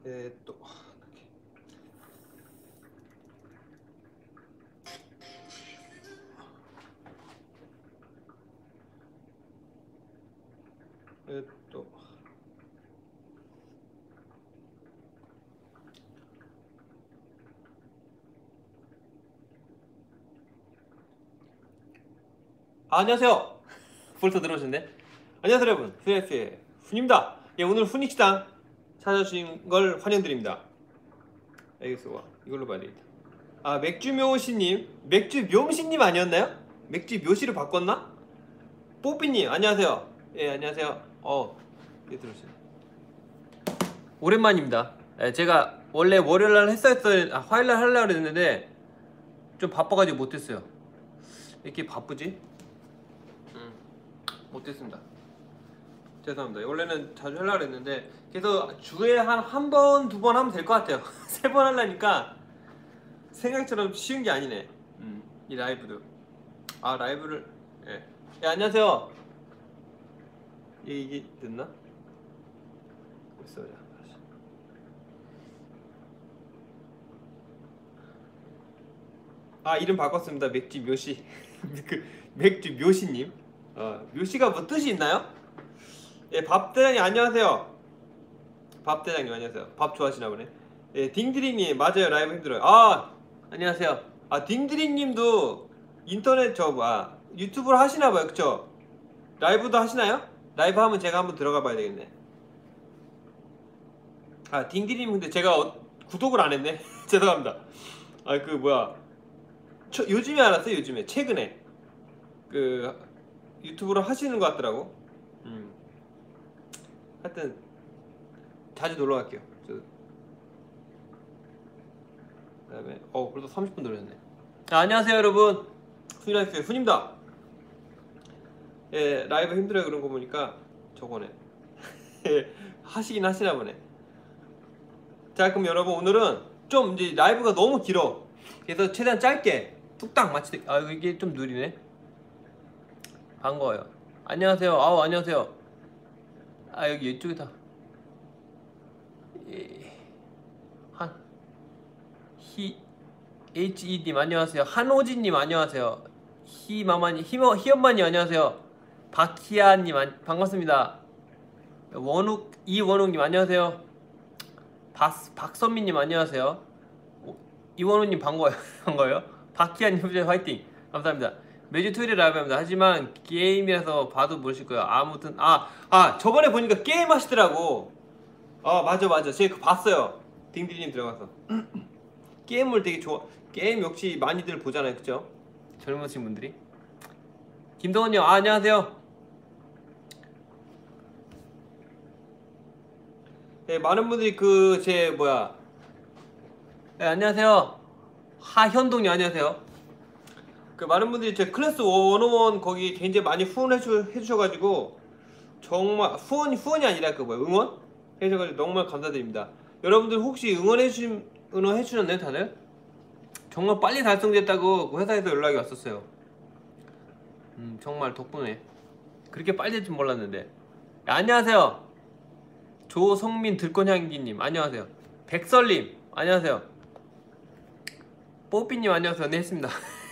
또 또 안녕하세요. 벌써 들어오셨네. 안녕하세요 여러분, 후네스의 훈입니다. 예, 오늘 훈이식당 찾아주신 걸 환영드립니다. 알겠어. 이걸로 봐야 되겠다. 아, 맥주묘시님, 맥주묘시님 아니었나요? 맥주묘시로 바꿨나? 뽀삐님 안녕하세요. 예, 안녕하세요. 예, 들어오세요. 오랜만입니다. 예, 제가 원래 월요일날 화요일날 하려고 했는데 좀 바빠가지고 못했어요. 왜 이렇게 바쁘지? 못했습니다. 죄송합니다. 원래는 자주 하려고 했는데 그래서 주에 한 번, 두 번 하면 될 것 같아요. 세 번 하려니까 생각처럼 쉬운 게 아니네. 이 라이브도. 아, 라이브를. 예. 예, 안녕하세요. 이게 됐나? 있어요. 아, 이름 바꿨습니다. 맥주 묘시. 그 맥주 묘시님. 묘시가 뭐 뜻이 있나요? 예, 밥 대장님 안녕하세요. 밥 대장님 안녕하세요. 밥 좋아하시나 보네. 예, 딩드링님 맞아요. 라이브 힘들어요. 아, 안녕하세요. 아, 딩드링님도 인터넷 유튜브를 하시나 봐요. 그쵸? 라이브도 하시나요? 라이브 하면 제가 한번 들어가 봐야 되겠네. 아, 딩드링님 근데 제가 구독을 안 했네. 죄송합니다. 아, 그 뭐야? 요즘에 알았어요. 요즘에 최근에 그 유튜브를 하시는 것 같더라고. 하여튼 자주 놀러 갈게요. 그다음에 벌써 30분 놀렸네. 안녕하세요 여러분. 훈이라이프의 훈입니다. 예, 라이브 힘들어요 그런 거 보니까 저거네. 하시긴 하시나 보네. 자, 그럼 여러분 오늘은 좀 이제 라이브가 너무 길어. 그래서 최대한 짧게 뚝딱 마치되. 아, 이게 좀 느리네. 반가워요. 안녕하세요. 아우, 안녕하세요. 아, 여기 이쪽이다. HE님 안녕하세요. 한호진님 안녕하세요. 희마마님, 희엄마님 안녕하세요. 박희아님 반갑습니다. 이원욱님 안녕하세요. 박선미님 안녕하세요. 이원욱님 반가워요. 반가워요. 박희아님 화이팅. 감사합니다. 매주 토요일에 라이브합니다. 하지만 게임이라서 봐도 모르실 거예요. 아무튼 저번에 보니까 게임 하시더라고. 맞아. 제가 그거 봤어요. 딩디님 들어가서. 게임을 되게 게임 역시 많이들 보잖아요. 그쵸? 젊으신 분들이. 김동원님 안녕하세요. 네, 많은 분들이 네, 안녕하세요. 하현동님 안녕하세요. 많은 분들이 제 클래스 101 거기 굉장히 많이 해주셔가지고 정말 후원이 아니라 응원 해주셔가지고 정말 감사드립니다. 여러분들 혹시 응원해주셨나요 다들? 정말 빨리 달성됐다고 그 회사에서 연락이 왔었어요. 정말 덕분에 그렇게 빨리 될 줄 몰랐는데. 안녕하세요. 조성민 들꽃향기님 안녕하세요. 백설님 안녕하세요. 뽀삐님 안녕하세요. 네, 했습니다.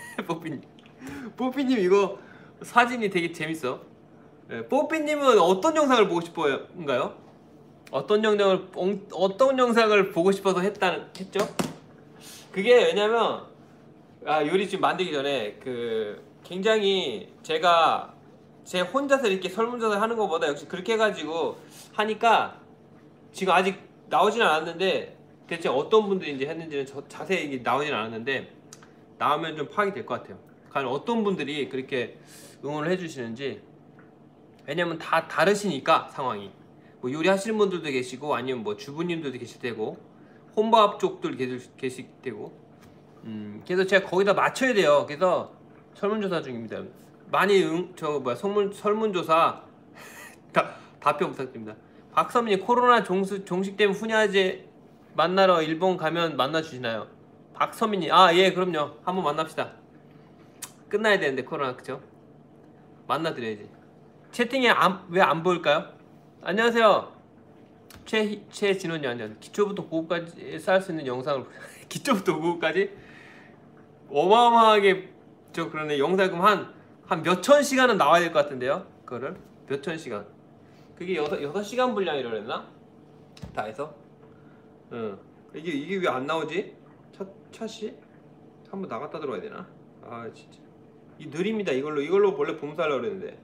뽀삐님 이거 사진이 되게 재밌어. 네, 뽀삐님은 어떤 영상을 보고 싶어요?인가요? 어떤 영상을 보고 싶어서 했죠? 그게 왜냐면 요리 지금 만들기 전에 굉장히 제가 제 혼자서 이렇게 설문조사 하는 것보다 역시 그렇게 해가지고 하니까 지금 아직 나오진 않았는데 대체 어떤 분들이 이제 했는지는 자세히 나오진 않았는데 나오면 좀 파악이 될 것 같아요. 과연 어떤 분들이 그렇게 응원을 해주시는지. 왜냐면 다 다르시니까 상황이. 뭐 요리하시는 분들도 계시고 아니면 뭐 주부님들도 계실 테고 혼밥 쪽들 계실 테고. 그래서 제가 거기다 맞춰야 돼요. 그래서 설문조사 중입니다. 많이 설문조사 답변 부탁드립니다. 박선민님 코로나 종식되면 훈야제 만나러 일본 가면 만나주시나요? 박선민님 예 그럼요. 한번 만납시다. 끝나야 되는데 코로나 그쵸? 만나드려야지. 채팅에 왜 안 보일까요? 안녕하세요. 최진원이 아니야. 기초부터 고급까지 쌓을 수 있는 영상을 기초부터 고급까지 어마어마하게 그러네. 영상금 한 몇천 시간은 나와야 될 것 같은데요. 그거를 몇천 시간. 그게 6시간 분량이라고 그랬나? 다 해서. 응. 이게 왜 안 나오지? 차씨? 한번 나갔다 들어와야 되나? 아 진짜. 이 느립니다. 이걸로 원래 봉사하려고 그랬는데.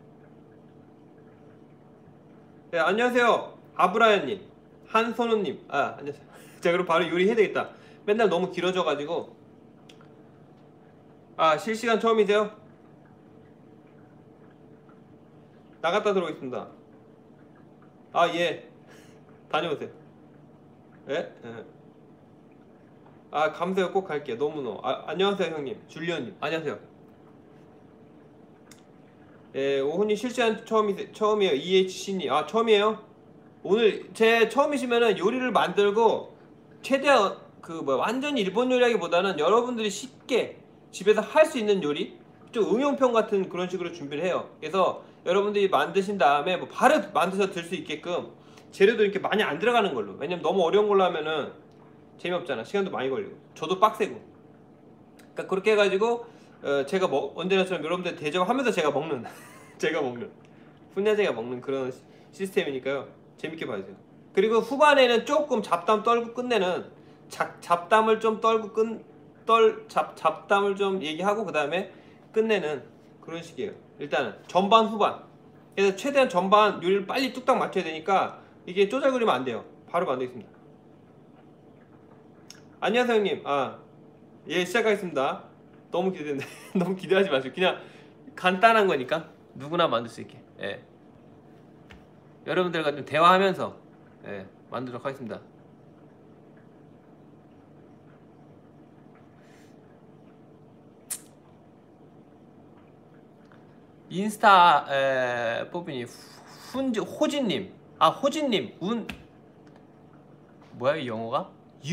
네, 안녕하세요. 아브라야님, 한선우님. 아, 안녕하세요. 자, 그럼 바로 요리해야 되겠다. 맨날 너무 길어져가지고. 아, 실시간 처음이세요? 나갔다 들어오겠습니다. 아, 예. 다녀오세요. 예? 예. 아, 감사해요. 꼭 갈게요. 너무너무. 아, 안녕하세요, 형님. 줄리언님. 안녕하세요. 예, 오훈이 실시간 처음이에요. EHC님. 아, 처음이에요? 오늘 제 처음이시면은 요리를 만들고 최대한 완전히 일본 요리하기보다는 여러분들이 쉽게 집에서 할 수 있는 요리 좀 응용편 같은 그런 식으로 준비를 해요. 그래서 여러분들이 만드신 다음에 뭐 바로 만드셔서 들 수 있게끔 재료도 이렇게 많이 안 들어가는 걸로. 왜냐면 너무 어려운 걸로 하면은 재미없잖아. 시간도 많이 걸리고 저도 빡세고. 그러니까 그렇게 해가지고 제가 언제나처럼 여러분들 대접하면서 제가 먹는 제가 먹는 훈야제가 먹는 그런 시스템이니까요. 재밌게 봐주세요. 그리고 후반에는 조금 잡담 떨고 끝내는 잡담을 좀 떨고 잡담을 좀 얘기하고 그 다음에 끝내는 그런 식이에요. 일단은 전반 후반. 그래서 최대한 전반 요리를 빨리 뚝딱 맞춰야 되니까 이게 쪼잘거리면 안 돼요. 바로 만들겠습니다. 안녕하세요 형님. 아, 예, 시작하겠습니다. 너무 기대되는데 너무 기대하지 마시고 그냥 간단한 거니까 누구나 만들 수 있게. 예. 여러분들과 좀 대화하면서 만들도록 하겠습니다. 인스타 뽑히니 호진님. 아, 호진님. 뭐야 이 영어가?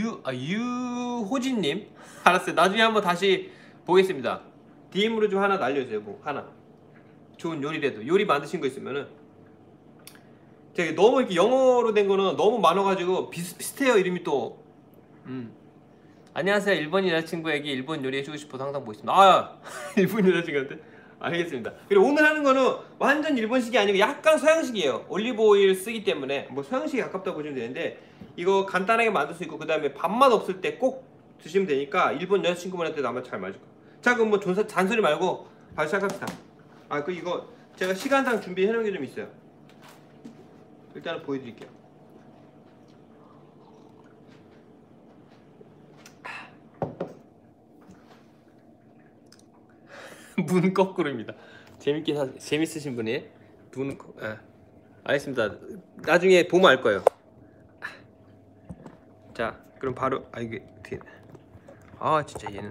유호진님. 알았어요. 나중에 한번 다시 보겠습니다. DM으로 좀 하나 날려주세요. 뭐 하나 좋은 요리라도 요리 만드신 거 있으면은. 제가 너무 이렇게 영어로 된 거는 너무 많아가지고 비슷해요. 이름이 또. 안녕하세요. 일본 여자친구에게 일본 요리 해주고 싶어서 항상 보고 있습니다. 아, 일본 여자친구한테? 알겠습니다. 그리고 오늘 하는 거는 완전 일본식이 아니고 약간 서양식이에요. 올리브 오일 쓰기 때문에 뭐 서양식에 가깝다 보시면 되는데 이거 간단하게 만들 수 있고 그 다음에 밥맛 없을 때 꼭 드시면 되니까 일본 여자친구분한테도 아마 잘 맞을 거예요. 자, 그럼 뭐 잔소리 말고 바로 시작합시다. 아, 이거 제가 시간상 준비해 놓은 게 좀 있어요. 일단은 보여드릴게요. 문 거꾸로입니다. 재밌으신 분이 눈 알겠습니다. 나중에 보면 알 거예요. 자, 그럼 바로 이게 어떻게? 아, 진짜 얘는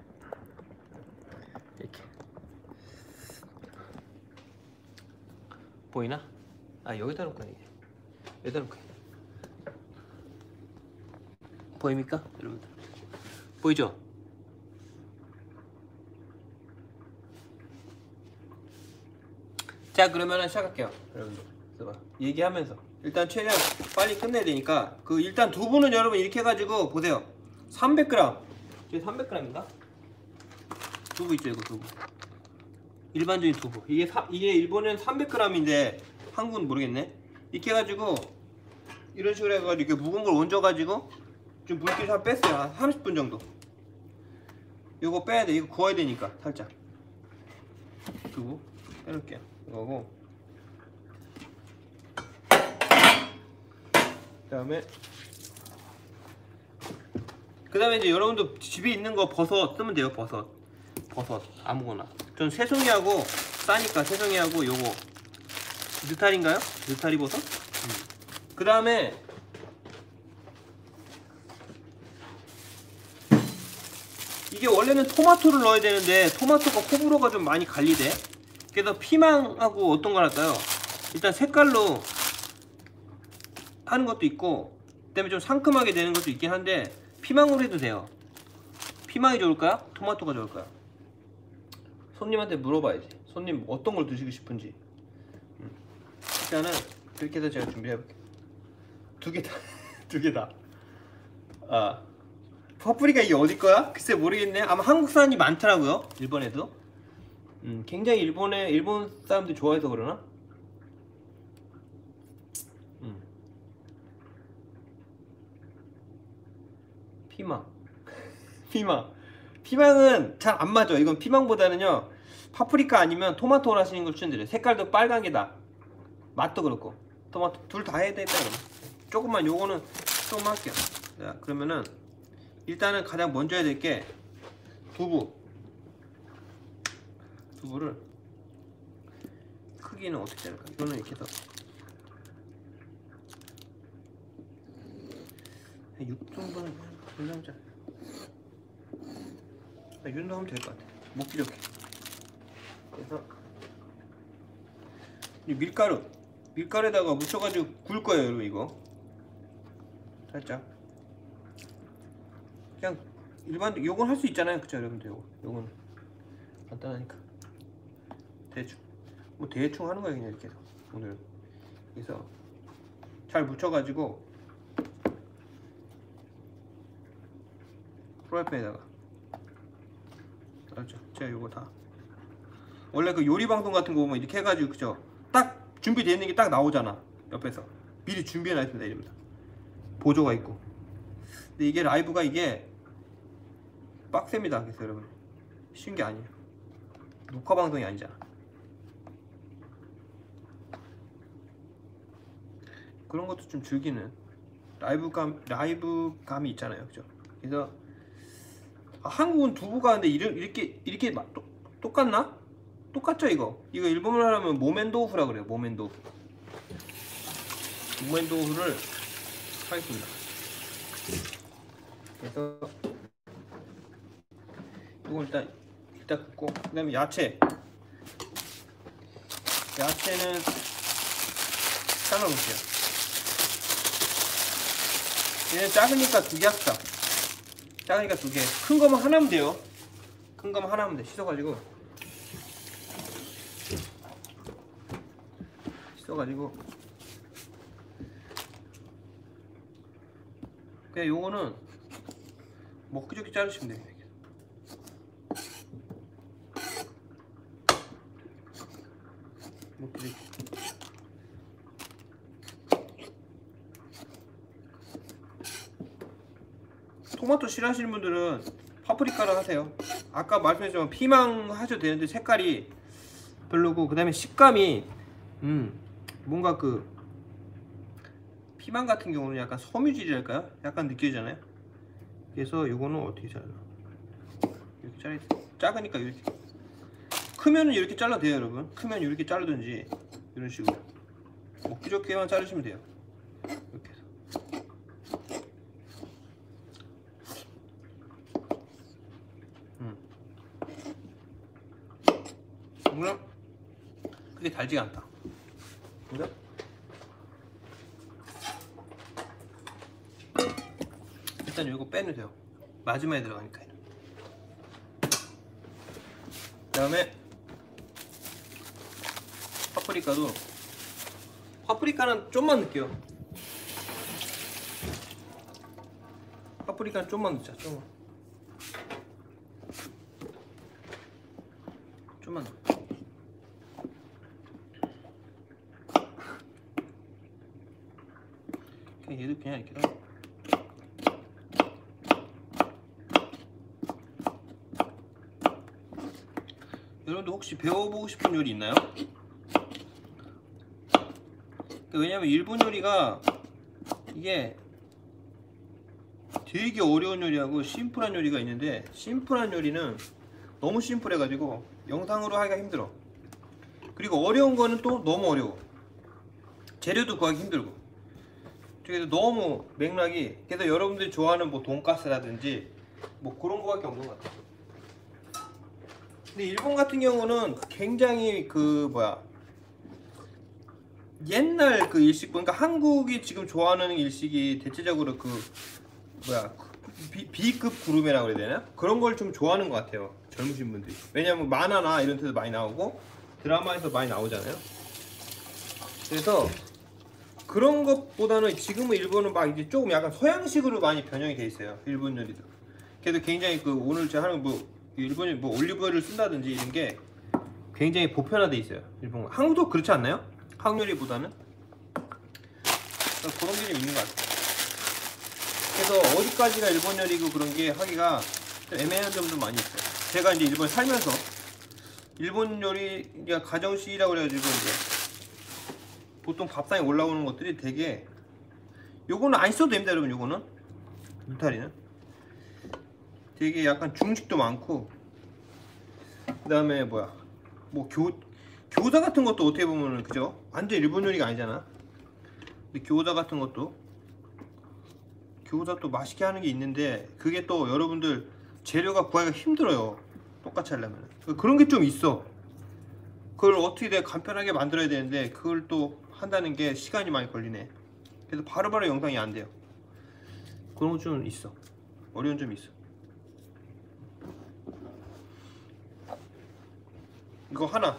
이렇게 보이나? 아, 여기다 놓고 이게 여기다 놓고 보입니까, 여러분들? 보이죠? 자, 그러면은 시작할게요. 여러분들 얘기하면서 일단 최대한 빨리 끝내야 되니까 일단 두부는 여러분 이렇게 해가지고 보세요. 300g. 이게 300g인가? 두부 있죠, 이거 두부. 일반적인 두부. 이게 일본은 300g인데 한국은 모르겠네. 이렇게 해가지고 이런 식으로 해가지고 이렇게 묵은 걸 얹어가지고 좀 물기를 다 뺐어요. 한 30분 정도. 이거 빼야 돼. 이거 구워야 되니까 살짝. 두부 빼놓을게요. 이거고. 그다음에 이제 여러분도 집에 있는 거 버섯 쓰면 돼요. 버섯 아무거나. 전 새송이하고 싸니까 새송이하고 요거 느타리인가요? 느타리 버섯? 그다음에 이게 원래는 토마토를 넣어야 되는데 토마토가 호불호가 좀 많이 갈리대. 그래서 피망하고 어떤 걸 할까요? 일단 색깔로 하는 것도 있고 그다음에 좀 상큼하게 되는 것도 있긴 한데 피망으로 해도 돼요. 피망이 좋을까요? 토마토가 좋을까요? 손님한테 물어봐야지. 손님 어떤 걸 드시고 싶은지. 일단은 그렇게 해서 제가 준비해 볼게요. 두 개 다. 두 개 다. 아, 파프리카 이게 어디 거야? 글쎄 모르겠네. 아마 한국산이 많더라고요. 일본에도. 굉장히 일본 사람들이 좋아해서 그러나? 피망. 피망은 잘 안 맞아. 이건 피망보다는요 파프리카 아니면 토마토를 하시는 걸 추천드려요. 색깔도 빨간 게다. 맛도 그렇고 토마토 둘 다 해야 되겠다. 그러면 조금만 요거는 조금 할게요. 자, 그러면은 일단은 가장 먼저 해야 될 게 두부를 크기는 어떻게 자를까? 이거는 이렇게 해서 6등분 분량짜 이 정도 하면 될 것 같아. 못 부족해. 그래서 이 밀가루에다가 묻혀가지고 구울 거예요, 여러분. 이거 살짝 그냥 일반 요건 할 수 있잖아요, 그쵸 여러분들? 요건 간단하니까 대충 하는 거예요, 그냥 이렇게 해서 오늘. 그래서 잘 묻혀가지고 프라이팬에다가, 알았죠? 제가 요거 다 원래 그 요리 방송 같은 거 보면 이렇게 해가지고, 그죠? 딱 준비되어 있는 게 딱 나오잖아. 옆에서 미리 준비해 놨습니다. 이럽니다. 보조가 있고. 근데 이게 라이브가 이게 빡셉니다. 그래서 여러분 쉬운 게 아니에요. 녹화 방송이 아니잖아. 그런 것도 좀 즐기는 라이브감이 있잖아요, 그죠? 그래서 한국은 두부가 근데 이렇게 똑같나? 똑같죠 이거 일본어로 하면 모멘도후라 그래요. 모멘도후를 하겠습니다. 그래서 이거 일단 굽고, 그 다음에 야채는 잘라놓을게요. 얘는 작으니까 2개 합시다. 작으니까 2개. 큰 거면 하나면 돼요. 씻어가지고 그냥 요거는 먹기좋게 자르시면 돼요. 먹기좋게. 토마토 싫어하시는 분들은 파프리카를 하세요. 아까 말씀드렸지만 피망 하셔도 되는데 색깔이 별로고, 그 다음에 식감이 뭔가 그 피망 같은 경우는 약간 섬유질이랄까요? 약간 느껴지잖아요. 그래서 요거는 어떻게 잘라? 이렇게 잘라. 작으니까 이렇게. 크면은 이렇게 잘라도 돼요, 여러분. 크면 이렇게 자르든지 이런 식으로 먹기 좋게만 자르시면 돼요. 이렇게 해서. 물론 그게 달지가 않다. 그죠? 일단 이거 빼내세요. 마지막에 들어가니까. 그 다음에 파프리카는 좀만 넣을게요. 파프리카는 좀만 넣자. 좀만 넣어. 얘도 그냥 이렇게 넣어. 여러분들 혹시 배워보고 싶은 요리 있나요? 왜냐면 일본 요리가 이게 되게 어려운 요리하고 심플한 요리가 있는데, 심플한 요리는 너무 심플해가지고 영상으로 하기가 힘들어. 그리고 어려운 거는 또 너무 어려워. 재료도 구하기 힘들고. 그래서 너무 맥락이, 그래서 여러분들이 좋아하는 뭐 돈가스라든지 뭐 그런 거밖에 없는 것 같아요. 근데 일본 같은 경우는 굉장히 옛날 그 일식, 그러니까 한국이 지금 좋아하는 일식이 대체적으로 B급 구르메라고 그래야 되나? 그런 걸 좀 좋아하는 것 같아요, 젊으신 분들이. 왜냐면 만화나 이런 데서 많이 나오고 드라마에서 많이 나오잖아요. 그래서 그런 것보다는 지금은 일본은 막 이제 조금 약간 서양식으로 많이 변형이 돼 있어요. 일본 요리도. 그래도 굉장히 그 오늘 제가 하는 뭐 일본이 뭐 올리브오일을 쓴다든지 이런 게 굉장히 보편화돼 있어요. 일본. 한국도 그렇지 않나요? 한국 요리보다는 그런 게 좀 있는 것 같아요. 그래서 어디까지가 일본 요리고 그런 게 하기가 좀 애매한 점도 많이 있어요. 제가 이제 일본에 살면서 일본 요리가 가정식이라고 그래가지고 이제 보통 밥상에 올라오는 것들이 되게 요거는 안 써도 됩니다 여러분. 요거는 울타리는 되게 약간 중식도 많고 그 다음에 뭐야 뭐 교자 같은 것도 어떻게 보면은 그죠? 완전 일본 요리가 아니잖아. 근데 교자 같은 것도 교자 또 맛있게 하는 게 있는데 그게 또 여러분들 재료가 구하기가 힘들어요. 똑같이 하려면 그런 게 좀 있어. 그걸 어떻게 내가 간편하게 만들어야 되는데 그걸 또 한다는 게 시간이 많이 걸리네. 그래서 바로바로 영상이 안 돼요. 그런 거 좀 있어. 어려운 점이 있어. 이거 하나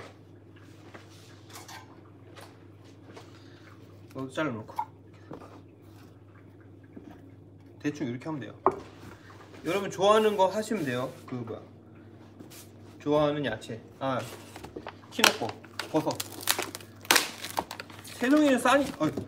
너도 잘라놓고 대충 이렇게 하면 돼요. 여러분 좋아하는 거 하시면 돼요. 그 뭐야 좋아하는 야채 키노코 버섯 새송이는 싸니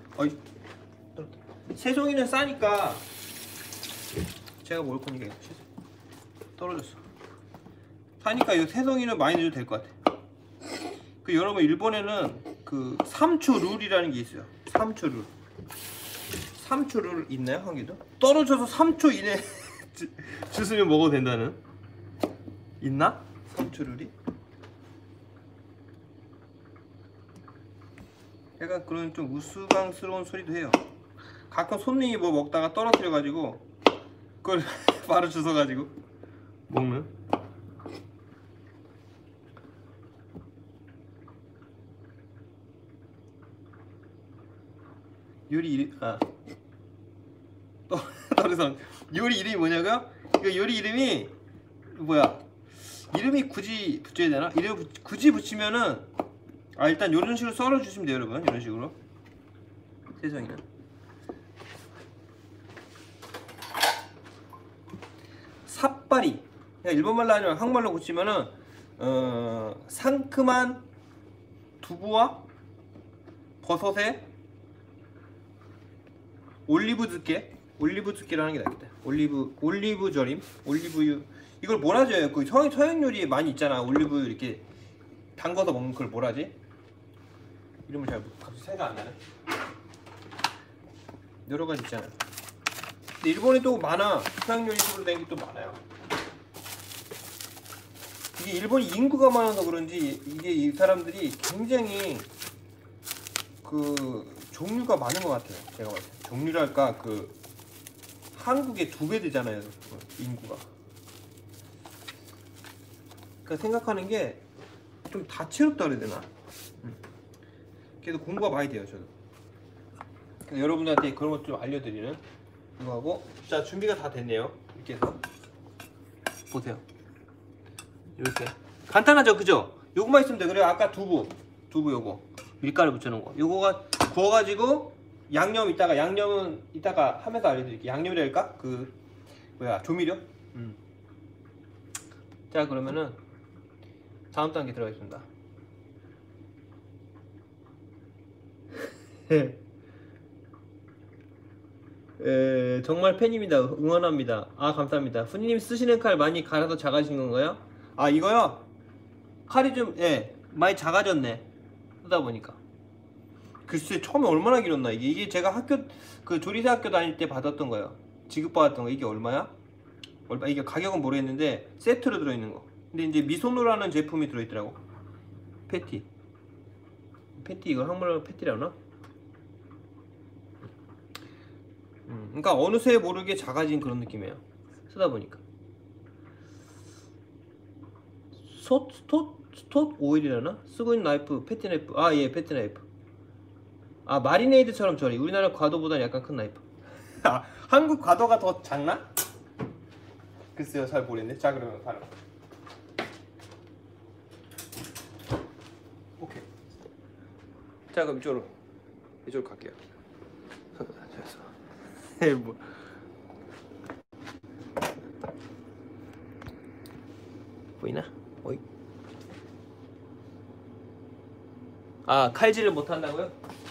새송이는 싸니까 제가 먹을 거니까 떨어졌어. 사니까 이 새송이는 많이 넣어도 될 것 같아. 그 여러분 일본에는 그 3초 룰이라는 게 있어요. 3초 룰. 3초 룰 있나요? 한개도? 떨어져서 3초 이내 주스면 먹어도 된다는? 있나? 3초 룰이? 약간 그런 좀 우스꽝스러운 소리도 해요. 가끔 손님이 뭐 먹다가 떨어뜨려 가지고 그걸 바로 주워 가지고 먹는. 요리 이름 떨어서 요리 이름이 뭐냐고요? 이거 요리 이름이 뭐야? 이름이 굳이 붙여야 되나? 이름 굳이 붙이면은 일단 이런 식으로 썰어 주시면 돼요, 여러분. 이런 식으로. 세상에는 삿바리. 일본말로 아니면 한국말로 고치면은 상큼한 두부와 버섯에 올리브 즈케를 하는 게 낫겠다. 올리브 절임, 올리브유. 이걸 뭐라 하죠? 그 서양 요리에 많이 있잖아. 올리브 이렇게 담궈서 먹는 걸 뭐라 하지? 이름을 잘 갑자기 생각 안 나네. 여러 가지 있잖아요. 근데 일본에 또 많아. 서양 요리식으로 된 게 또 많아요. 이게 일본이 인구가 많아서 그런지 이게 이 사람들이 굉장히 그 종류가 많은 것 같아요. 제가 봤을 때 종류랄까 그 한국의 2배 되잖아요. 인구가. 그러니까 생각하는 게 좀 다채롭다 그래야 되나? 그래도 공부가 많이 돼요. 저도. 그래서 여러분들한테 그런 것 좀 알려드리는 이거 하고. 자, 준비가 다 됐네요. 이렇게 해서 보세요. 이렇게 간단하죠, 그죠? 요거만 있으면 돼. 그래요. 아까 두부 요거 밀가루 붙여놓은 거. 요거가 구워가지고 양념은 이따가 하면서 알려드릴게요. 양념이랄까? 그 뭐야 조미료? 자, 그러면은 다음 단계 들어가겠습니다. 정말 팬입니다. 응원합니다. 감사합니다. 훈이님 쓰시는 칼 많이 갈아서 작아진 건가요? 이거요? 칼이 좀 많이 작아졌네. 쓰다 보니까. 글쎄 처음에 얼마나 길었나 이게 제가 학교 그 조리사 학교 다닐 때 받았던 거예요. 지급받았던 거. 이게 얼마야? 이게 가격은 모르겠는데 세트로 들어있는 거. 근데 이제 미소노라는 제품이 들어있더라고. 패티 이걸 한국말로 패티라나? 그러니까 어느새 모르게 작아진 그런 느낌이에요. 쓰다 보니까. 스톳 오일이라나? 쓰고 있는 나이프 패티 나이프. 예, 패티 나이프. 마리네이드처럼 저리. 우리나라 과도보다 약간 큰 나이프. 한국 과도가 더 작나? 글쎄요, 잘 모르겠네. 자, 그러면 바로 오케이. 자, 그럼 이쪽으로 이쪽으로 갈게요. 에이 뭐. 보이나? 어이. 아, 칼질을 못 한다고요?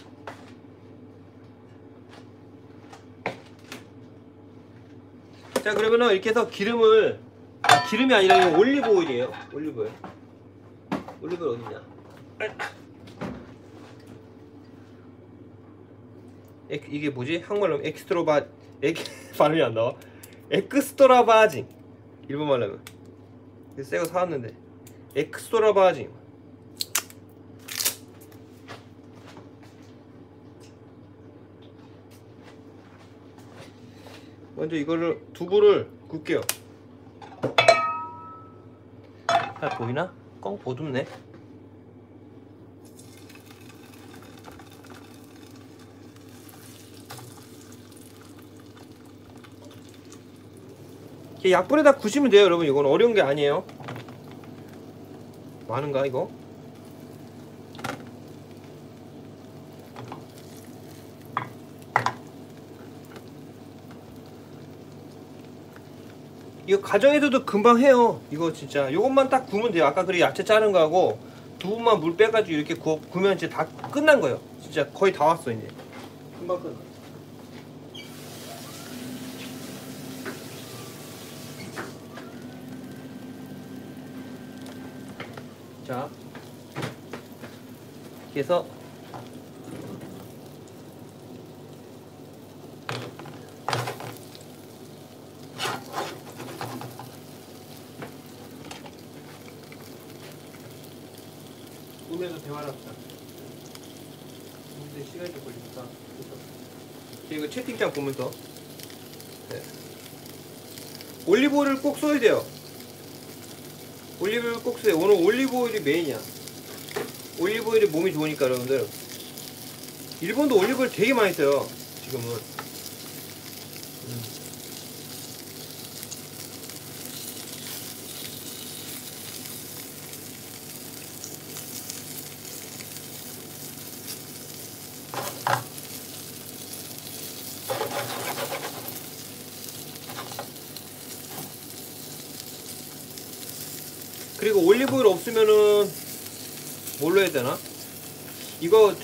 자, 그러면은 이렇게 해서 기름을, 기름이 아니라 이거 올리브 오일이에요. 올리브 오일. 올리브 오일 어디냐? 이게 뭐지? 한국말로 엑스트로바 발음이 안 나와. 엑스트라 바진. 일본 말로 하면. 이거 새거 사왔는데. 엑스트라 바진. 먼저 이거를 두부를 굽게요. 잘 보이나? 꽁 보듬네. 약불에다 구시면 돼요, 여러분. 이건 어려운 게 아니에요. 많은가 이거? 이거 가정에서도 금방 해요. 이거 진짜 요것만 딱 구우면 돼요. 아까 그래 야채 자른 거하고 두부만 물 빼가지고 이렇게 구우면 이제 다 끝난 거예요. 진짜 거의 다 왔어 이제. 금방 끝나. 자, 이렇게 해서 보면서 대화를 합시다. 근데 시간이 좀 걸리니까. 이거 채팅창 보면서. 네. 올리브오일을 꼭 써야 돼요. 올리브오일 꼭 써요. 오늘 올리브오일이 메인이야. 올리브오일이 몸이 좋으니까 여러분들. 일본도 올리브오일 되게 많이 써요. 지금은. 그리고 올리브오일 없으면은 뭘로 해야 되나? 이거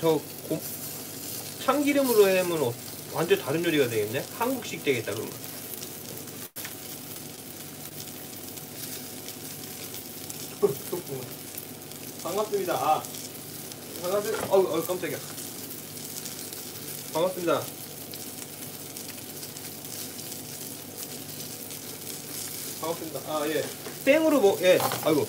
참기름으로 하면 완전 다른 요리가 되겠네? 한국식 되겠다 그러면. 반갑습니다. 아, 반갑습니다. 깜짝이야. 반갑습니다. 반갑습니다. 아, 예. 생으로 예. 아이고.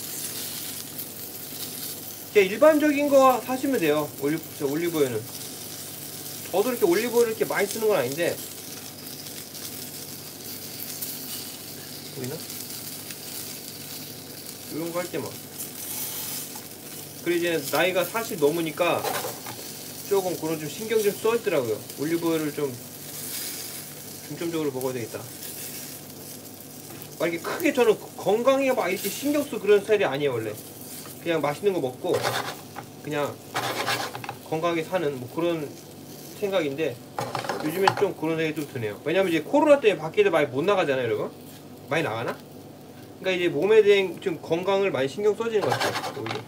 그냥 일반적인 거 사시면 돼요. 올리브오일은. 저도 이렇게 올리브오일을 이렇게 많이 쓰는 건 아닌데. 보이나? 이런 거 할 때만. 그리고 이제 나이가 40 넘으니까 조금 그런 좀 신경 좀 써있더라고요. 올리브오일을 좀 중점적으로 먹어야 되겠다. 막 이렇게 크게 저는 건강에 막 이렇게 신경 쓰고 그런 스타일이 아니에요 원래. 그냥 맛있는 거 먹고 그냥 건강하게 사는 뭐 그런 생각인데 요즘엔 좀 그런 생각이 좀 드네요. 왜냐면 이제 코로나 때문에 밖에도 많이 못 나가잖아요 여러분. 많이 나가나? 그러니까 이제 몸에 대한 좀 건강을 많이 신경 써지는 것 같아요 오히려.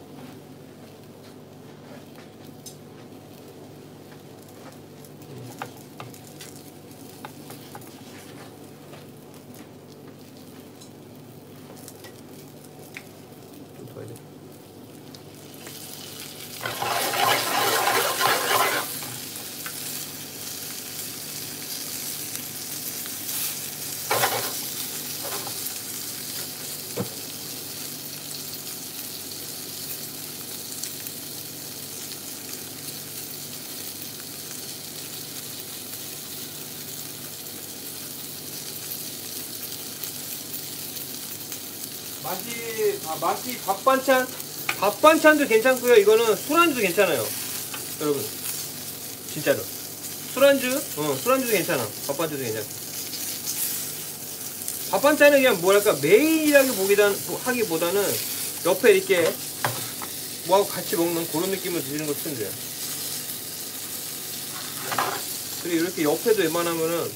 맛이 밥 반찬도 괜찮고요. 이거는 술안주도 괜찮아요. 여러분 진짜로 술안주도 괜찮아. 밥 반찬도 괜찮아. 밥 반찬은 그냥 뭐랄까 메인이라고 하기보다는 옆에 이렇게 뭐하고 같이 먹는 그런 느낌을 드시는 거 쓰면 돼요. 그리고 이렇게 옆에도 웬만하면은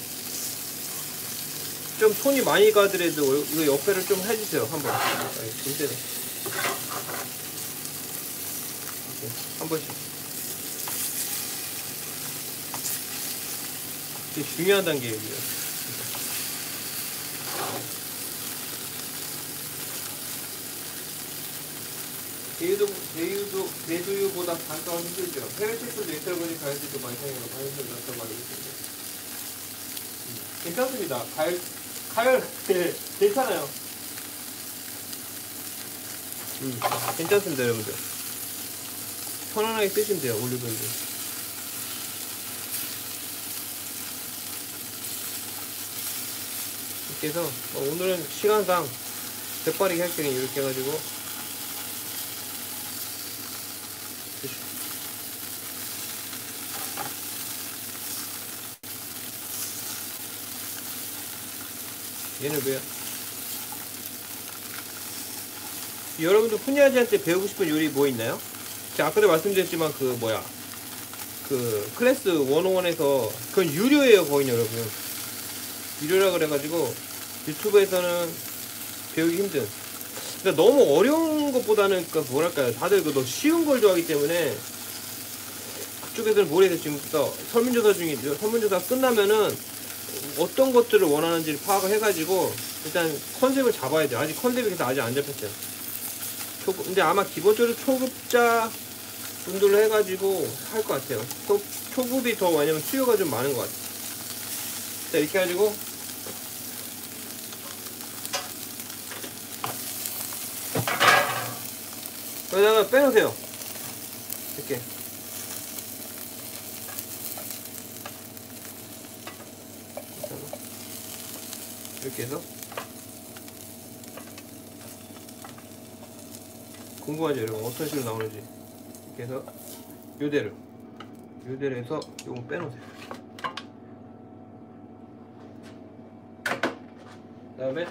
좀 손이 많이 가더라도 이거 옆에를 좀 해주세요. 한번. 이때는 한 번씩. 이게 중요한 단계예요. 대두유보다 단가가 힘들죠. 해외 책들도 인터뷰니 가열들도 많이 사용하고 가열들 났단 말이거든요. 괜찮습니다. 가열 네, 괜찮아요. 괜찮습니다, 여러분들. 편안하게 쓰시면 돼요, 올리브오일. 이렇게 해서 오늘은 시간상 재빠르게 할 때는 이렇게 해가지고 얘는 왜요? 여러분들 푸니아지한테 배우고 싶은 요리 뭐 있나요? 제가 아까도 말씀드렸지만 그 클래스 101에서 그건 유료예요. 거긴 여러분 유료라 그래가지고 유튜브에서는 배우기 힘든, 그러니까 너무 어려운 것보다는 그러니까 뭐랄까요, 다들 그 쉬운 걸 좋아하기 때문에 그쪽에서는 모르겠어요. 지금부터 설문조사 끝나면은 어떤 것들을 원하는지를 파악을 해가지고 일단 컨셉을 잡아야 돼요. 아직 컨셉이 아직 안 잡혔어요. 근데 아마 기본적으로 초급자 분들로 해가지고 할 것 같아요. 초급이 더, 왜냐면 수요가 좀 많은 것 같아요. 자, 이렇게 해가지고 여기다가 빼놓으세요. 이렇게 이렇게 해서 궁금하죠 여러분, 어떤 식으로 나오는지. 이렇게 해서 요대로 해서 요거 빼놓으세요. 그 다음에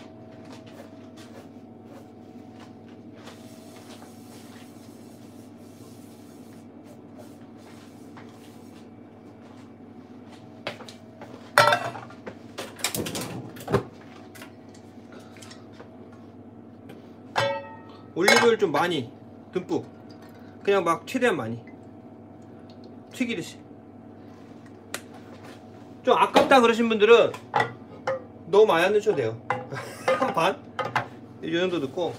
올리브오일 좀 많이 듬뿍, 그냥 막 최대한 많이 튀기듯이. 좀 아깝다 그러신 분들은 너무 많이 안 넣으셔도 돼요. 한 반? 이 정도 넣고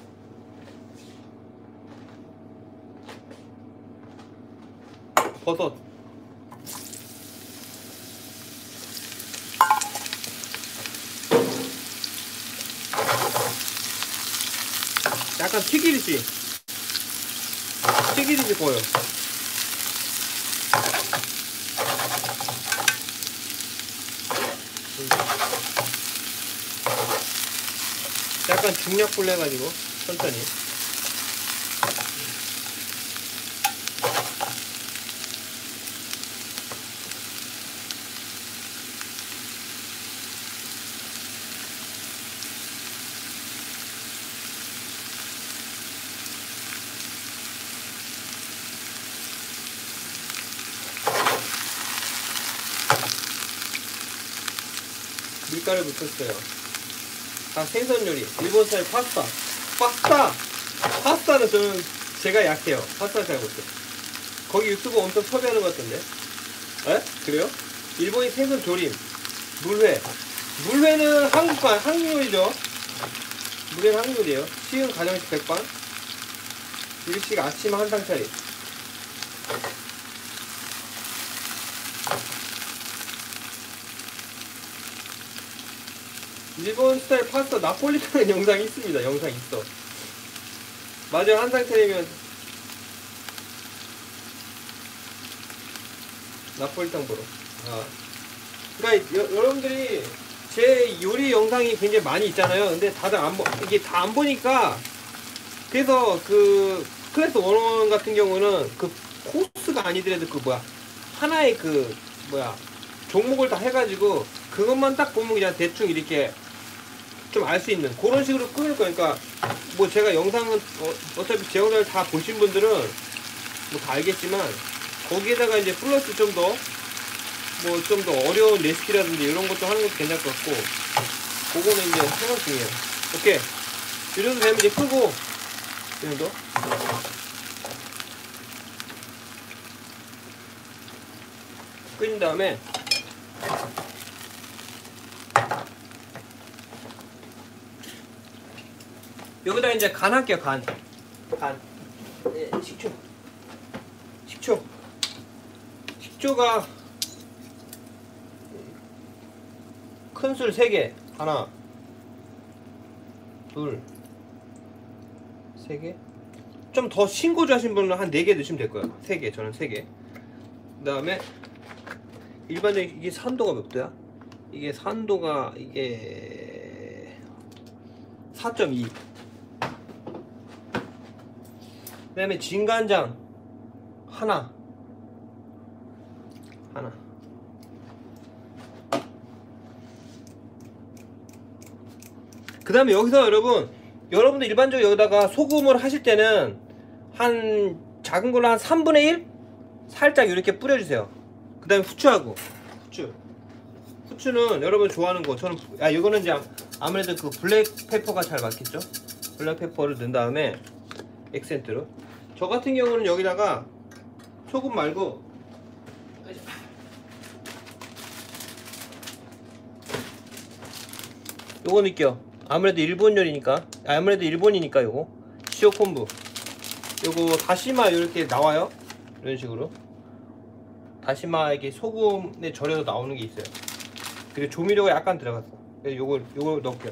버섯 약간 튀기듯이 구워요. 약간 중약불로 해가지고 천천히. 밀가루 묻혔어요. 다 생선 요리, 일본 스타일 파스타는 저는 제가 약해요. 파스타 잘 못해요. 거기 유튜브 엄청 섭외하는 것 같던데. 에? 그래요? 일본이 생선 조림, 물회는 한국 요리죠. 물회는 한국 요리예요. 쉬운 가정식 백반, 일식 아침 한상 차림. 일본 스타일 파스타 나폴리탄 영상이 있습니다. 영상 있어. 맞아요. 한상 차리면 나폴리탄 보러. 그러니까 여러분들이 제 요리 영상이 굉장히 많이 있잖아요. 근데 다들 이게 다 안 보니까, 그래서 그 클래스 101 같은 경우는 그 코스가 아니더라도 하나의 종목을 다 해가지고 그것만 딱 보면 그냥 대충 이렇게 좀 알 수 있는 그런 식으로 끊을 거니까, 뭐 제가 영상은 어차피 제 영상을 다 보신 분들은 뭐 다 알겠지만, 거기에다가 이제 플러스 좀 더 뭐 좀 더 어려운 레시피라든지 이런 것도 하는 것도 괜찮을 것 같고, 그거는 이제 생각 중이에요. 오케이. 이 정도 되면 이제 끄고, 이 정도. 끓인 다음에 여기다 이제 간 할게요. 간. 네, 식초가 큰술 3개. 하나, 둘, 3개. 좀 더 신고주 하신 분은 한 4개 넣으시면 될 거예요. 3개. 저는 3개. 그 다음에 일반적인 이게 산도가 몇 도야? 이게 산도가 이게 4.2. 그 다음에 진간장 하나. 그 다음에 여기서 여러분들 일반적으로 여기다가 소금을 하실 때는 한 작은 걸로 한 3분의 1 살짝 이렇게 뿌려주세요. 그 다음에 후추는 여러분 좋아하는 거. 저는 이거는 이제 아무래도 그 블랙페퍼가 잘 맞겠죠. 블랙페퍼를 넣은 다음에 액센트로. 저 같은 경우는 여기다가 소금 말고 요거 넣을게요. 아무래도 일본 요리니까, 아무래도 일본이니까 요거 시오콤부, 요거 다시마 이렇게 나와요. 이런 식으로 다시마 이게 소금에 절여서 나오는 게 있어요. 그리고 조미료가 약간 들어갔어. 그래서 요거 넣을게요.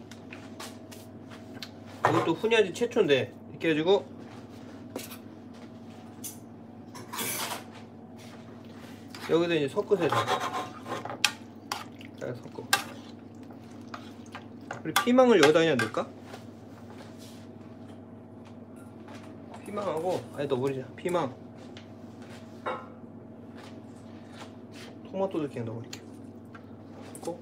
이것도 훈연지 최초인데 이렇게 해가지고 여기다 이제 섞으세요. 잘 섞어. 그리고 피망을 여기다 그냥 넣을까? 피망하고 아니 넣어버리자. 피망, 토마토도 그냥 넣어버릴게요. 넣고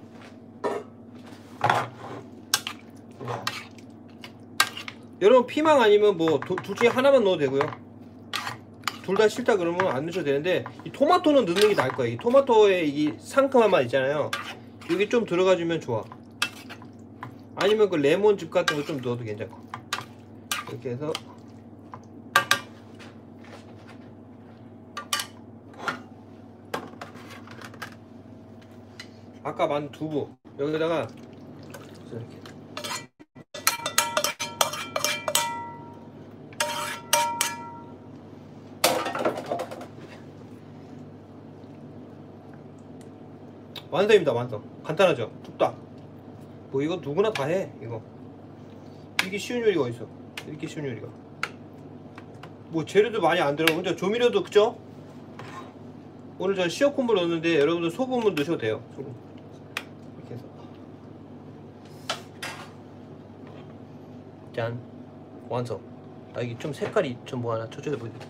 여러분 피망 아니면 뭐 둘 중에 하나만 넣어도 되고요. 둘 다 싫다 그러면 안 넣으셔도 되는데, 이 토마토는 넣는 게 나을 거예요. 이 토마토의 이 상큼한 맛 있잖아요. 이게 좀 들어가주면 좋아. 아니면 그 레몬즙 같은 거 좀 넣어도 괜찮고. 이렇게 해서 아까 만든 두부 여기다가 이렇게 완성입니다. 완성. 간단하죠. 뚝딱. 뭐 이거 누구나 다 해. 이게 쉬운 요리가 어딨어. 이렇게 쉬운 요리가. 뭐 재료도 많이 안 들어가고 근데 조미료도 그죠? 오늘 전 시어콤보 넣었는데 여러분들 소금은 넣으셔도 돼요. 소금. 이렇게 해서 짠. 완성. 이게 좀 색깔이 좀 뭐 하나 저쪽에 보이네.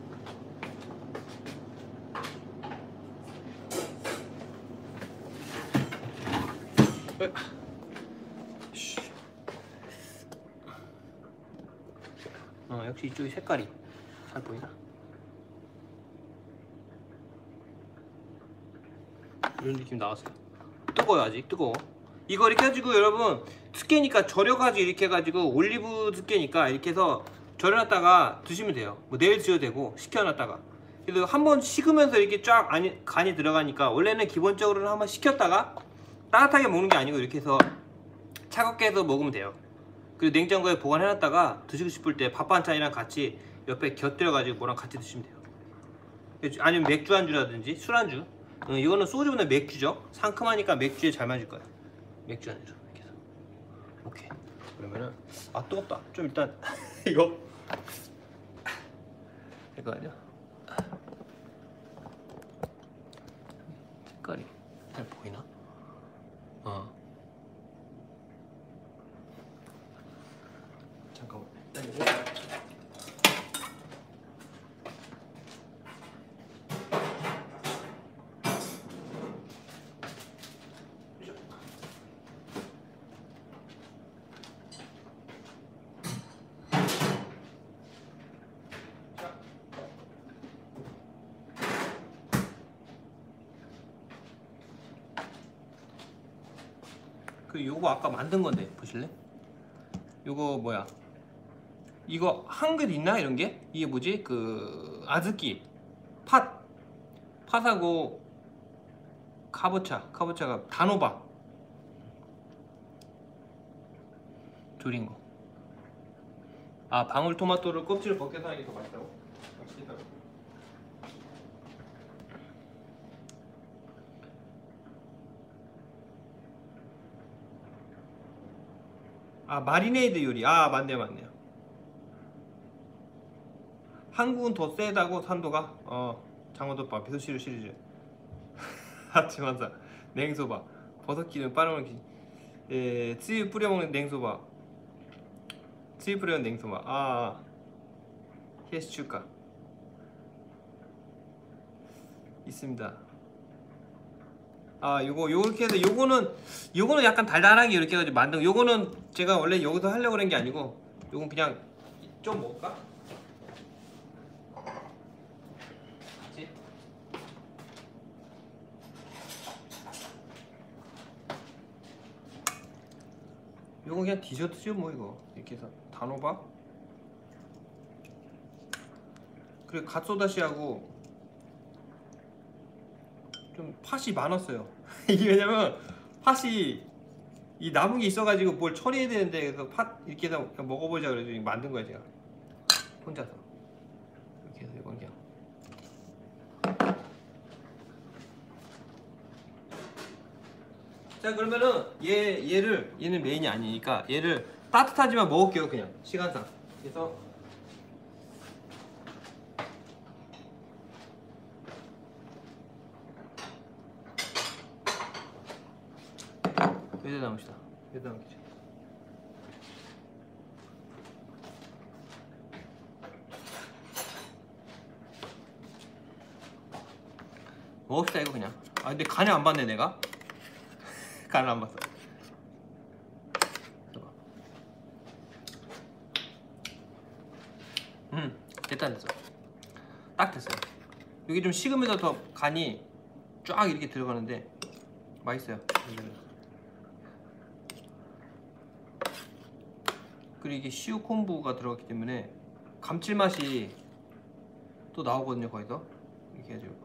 역시 이쪽이 색깔이 잘 보이나? 이런 느낌 나왔어요. 뜨거워요. 아직 뜨거워. 이거 이렇게 해가지고 여러분 두께니까 절여가지고 이렇게 해가지고 올리브 두께니까 이렇게 해서 절여놨다가 드시면 돼요. 뭐 내일 드셔도 되고 식혀놨다가. 그래서 한번 식으면서 이렇게 쫙 간이 들어가니까 원래는 기본적으로는 한번 식혔다가 따뜻하게 먹는 게 아니고 이렇게 해서 차갑게 해서 먹으면 돼요. 그리고 냉장고에 보관해놨다가 드시고 싶을 때 밥 반찬이랑 같이 옆에 곁들여가지고 뭐랑 같이 드시면 돼요. 아니면 맥주 안주라든지 술안주. 이거는 소주보다 맥주죠. 상큼하니까 맥주에 잘 맞을 거예요. 맥주 안주 이렇게 해서. 오케이. 그러면은 뜨겁다. 좀 일단 이거 아니야. 색깔이 잘 보이나? 잠깐만. 그 요거 아까 만든 건데 보실래? 요거 뭐야? 이거 한글 있나 이런 게? 이게 뭐지? 그 아즈키 팥하고 카보차가 단호박 조린 거. 아, 방울토마토를 껍질을 벗겨서 하는 게 더 맛있다고? 맛있겠다. 아, 마리네이드 요리. 아, 맞네요. 한국은 더 세다고 산도가? 장어덮밥, 미소시루 시리즈. 하치만사, 냉소바, 버섯기름 빠르먹기, 쯔유 뿌려먹는 냉소바, 쯔유 뿌려먹는 냉소바. 히에시추가 있습니다. 요렇게 해서 요거는 약간 달달하게 이렇게 해가지고 만든 거. 요거는 제가 원래 여기서 하려고 그런 게 아니고, 요건 그냥 좀 먹을까? 같이? 요거 그냥 디저트죠 뭐. 이거 이렇게 해서 단호박 그리고 갓소다시하고 좀 팥이 많았어요. 이게 왜냐면 팥이 이 남은 게 있어가지고 뭘 처리해야 되는데, 그래서 팥 이렇게 해서 그냥 먹어보자 그래서 만든 거야 제가 혼자서. 이렇게 해서 이건 그냥 자, 그러면은 얘는 메인이 아니니까 얘를 따뜻하지만 먹을게요 그냥 시간상. 그래서 여기다 남읍시다. 여기다 남기죠. 먹읍시다 이거 그냥. 근데 간을 안 봤네 내가. 간을 안 봤어. 됐어. 딱 됐어요. 여기 좀 식으면서 더 간이 쫙 이렇게 들어가는데 맛있어요. 그리고 이게 시우 콤부가 들어갔기 때문에 감칠맛이 또 나오거든요 거기서. 이렇게 해가지고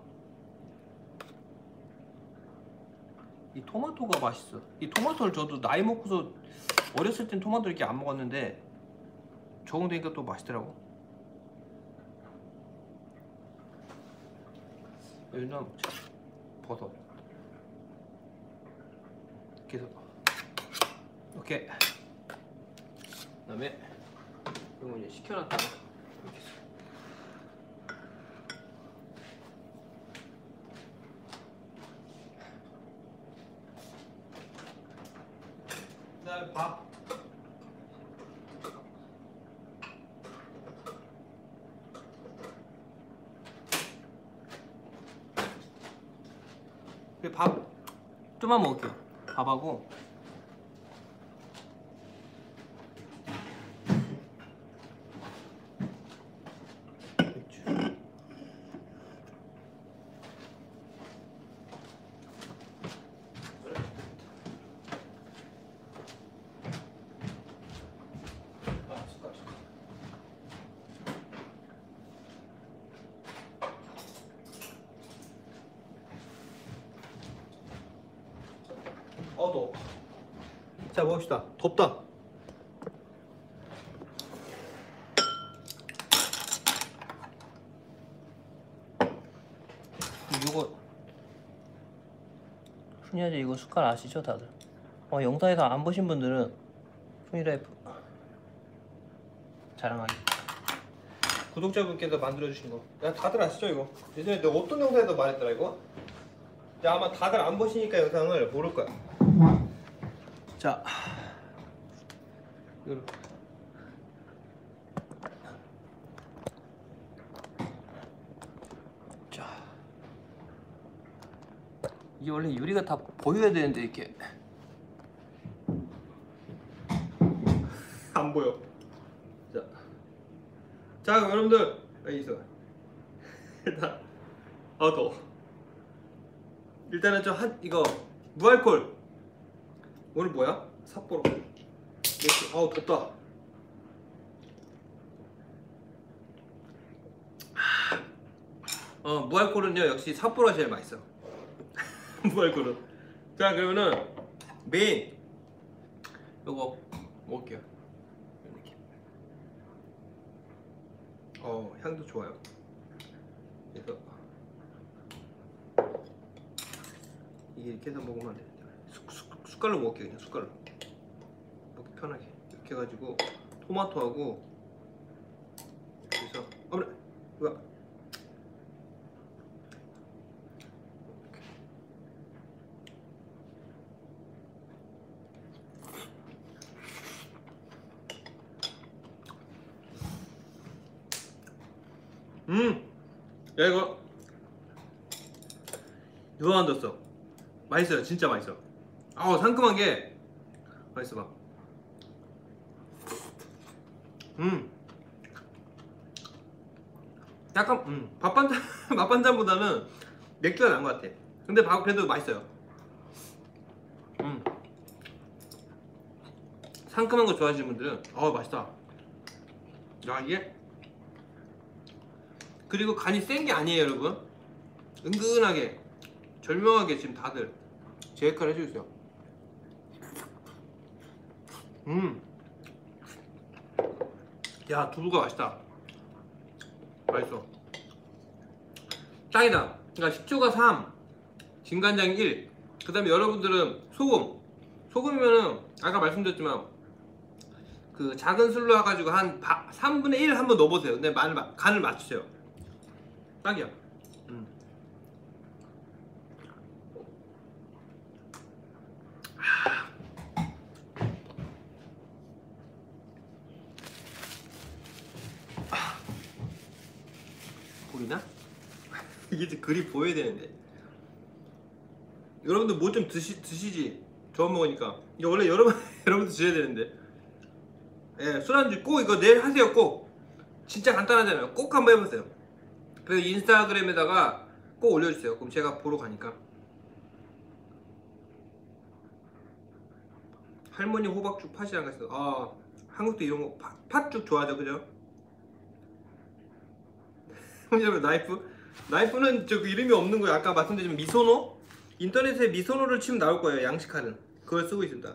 이 토마토가 맛있어. 이 토마토를 저도 나이 먹고서 어렸을 땐 토마토 이렇게 안 먹었는데 적응되니까 또 맛있더라고. 여기는 버섯 이렇게 해서 오케이. 그 다음에 이거 이제 식혀놨다가 이렇게 해서 그 다음에 밥. 밥 좀만 먹을게요. 밥하고 더워. 자, 먹읍시다. 덥다. 이거 푸니아제 이거 숟갈 아시죠 다들? 영상에서 안 보신 분들은 푸니라이프 자랑하기. 구독자분께서 만들어주신 거. 야, 다들 아시죠 이거? 예전에 내가 어떤 영상에서 말했더라 이거? 야, 아마 다들 안 보시니까 영상을 모를 거야. 자, 이렇게. 자, 이게 원래 요리가 다 보여야 되는데 이렇게 안 보여. 자, 여러분들 여기 있어. 일단 더워. 일단은 이거 무알콜 오늘 뭐야? 삿포로. 아우 덥다. 무알콜은요 역시 삿포로가 제일 맛있어. 무알콜은. 자 그러면은 메인 요거 먹을게요. 이렇게. 향도 좋아요. 그래서 이게 이렇게 해서 먹으면 안 돼. 숟갈로 먹을게요. 그냥 숟갈로 먹기 편하게 이렇게 해가지고 토마토하고 그래서 어머나 이거 야 이거 안 넣었어. 맛있어요. 진짜 맛있어. 상큼한 게 맛있어 봐. 약간 밥반찬 맛반찬보다는 맥주가 나은 것 같아. 근데 밥 그래도 맛있어요. 상큼한 거 좋아하시는 분들은 맛있다. 야 이게 그리고 간이 센 게 아니에요 여러분. 은근하게 절묘하게 지금 다들 제 역할을 해주세요. 야 두부가 맛있다. 맛있어. 짱이다. 그러니까 식초가 3, 진간장이 1. 그 다음에 여러분들은 소금이면은 아까 말씀드렸지만 그 작은 술로 해가지고 한 3분의 1 한번 넣어보세요. 근데 간을 맞추세요. 딱이야. 보이나? 이게 글이 보여야 되는데. 여러분들 뭐 좀 드시지. 저만 먹으니까. 이거 원래 여러분도 드셔야 되는데. 예, 술안주 꼭 이거 내일 하세요. 꼭. 진짜 간단하잖아요. 꼭 한번 해보세요. 그래서 인스타그램에다가 꼭 올려주세요. 그럼 제가 보러 가니까. 할머니 호박죽 팥이랑 같이. 한국도 이런 거 팥죽 좋아하죠, 그죠? 나이프는 저 이름이 없는 거예요. 아까 말씀드렸지만 미소노? 인터넷에 미소노를 치면 나올 거예요. 양식칼은 그걸 쓰고 있습니다.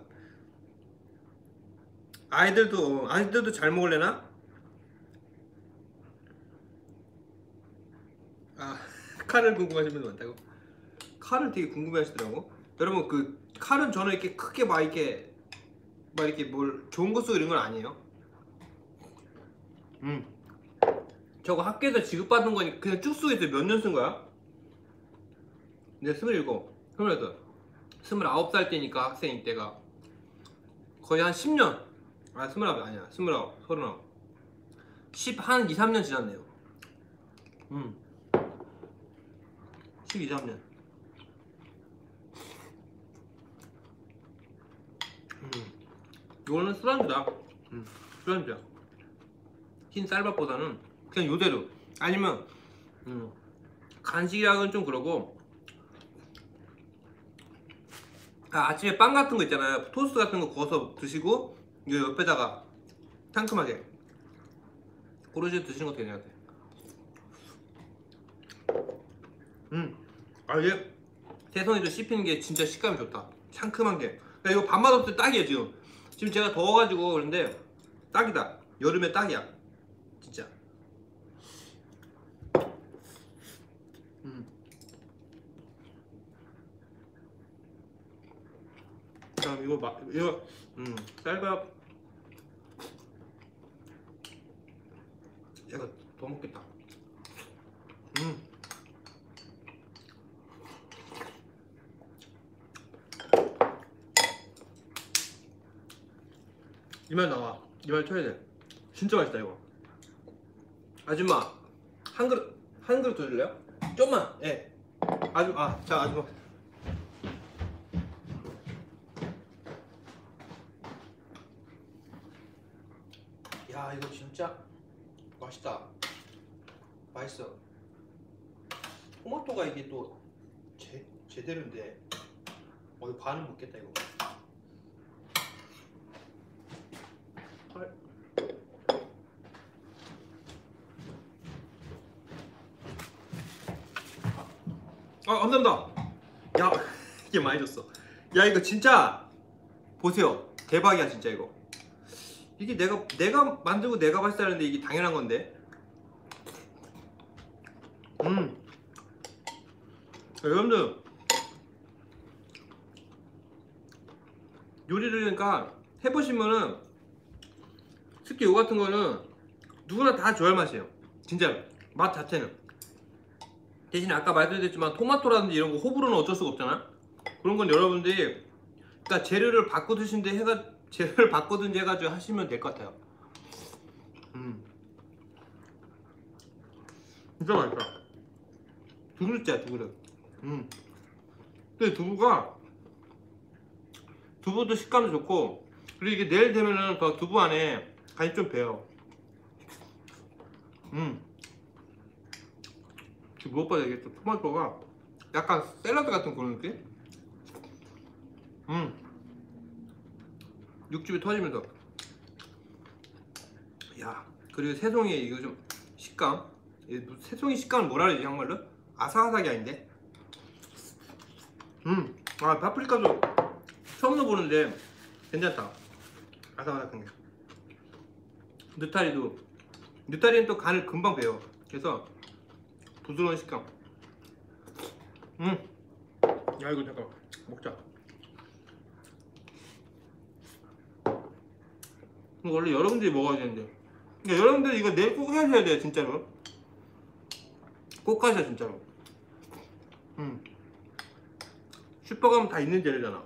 아이들도 잘 먹을래나? 칼을 궁금하신 분들 많다고? 칼을 되게 궁금해하시더라고. 여러분 그 칼은 저는 이렇게 크게 막 이렇게 뭘 좋은 거 쓰고 이런 건 아니에요. 저거 학교에서 지급받은 거니까 그냥 쭉 쓰고 있어요. 몇 년 쓴 거야? 내가 27, 28, 29살 때니까 학생일 때가 거의 한 10년. 29 아니야. 29, 39. 한 2, 3년 지났네요. 12, 3년. 이거는 술안주다. 술안주야. 흰 쌀밥보다는 그냥 요대로. 아니면 간식이랑은 좀 그러고 아침에 빵 같은 거 있잖아요. 토스트 같은 거 구워서 드시고 이 옆에다가 상큼하게 그런 식으로 드시는 것도 괜찮을 것 같아요. 이게 새송이도 씹히는 게 진짜 식감이 좋다. 상큼한 게. 그러니까 이거 밥맛 없을 때 딱이에요. 지금 제가 더워가지고 그런데 딱이다. 여름에 딱이야 진짜. 그럼 이거 쌀밥 제가 더 먹겠다. 이 말 나와. 이 말 쳐야 돼. 진짜 맛있다 이거. 아줌마 한 그릇 더 줄래요? 좀만. 예. 자 아줌마. 야 이거 진짜 맛있다. 맛있어. 토마토가 이게 또 제대로인데. 이거 반은 먹겠다 이거. 감사합니다. 야, 이게 많이 줬어. 야, 이거 진짜 보세요. 대박이야 진짜 이거. 이게 내가 만들고 내가 발사하는데 이게 당연한 건데. 여러분들 요리를 그러니까 해보시면은 특히 이거 같은 거는 누구나 다 좋아할 맛이에요. 진짜 맛 자체는. 대신에 아까 말씀드렸지만 토마토라든지 이런 거 호불호는 어쩔 수가 없잖아. 그런 건 여러분들이 그러니까 재료를 바꾸든지 해가지고 하시면 될 것 같아요. 진짜 맛있다. 두 그릇째야, 두 그릇. 근데 두부도 식감도 좋고, 그리고 이게 내일 되면은 더 두부 안에 간이 좀 배요. 무엇보다 이게 또 토마토가 약간 샐러드 같은 그런 느낌? 육즙이 터지면서. 야, 그리고 새송이 이거 좀 식감. 새송이 식감을 뭐라 그러지 정말로? 아삭아삭이 아닌데? 파프리카도 처음 넣어보는데 괜찮다. 아삭아삭한 게. 느타리는 또 간을 금방 배요. 그래서 부드러운 식감. 야, 이거 잠깐 먹자. 이거 원래 여러분들이 먹어야 되는데. 그러니까 여러분들 이거 내일 꼭 하셔야 돼요 진짜로. 꼭 하셔 진짜로. 슈퍼 가면 다 있는 재료잖아.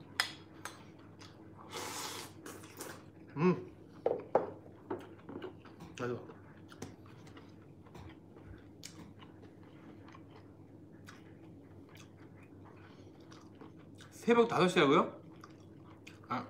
맞아. 새벽 5시라고요? 아.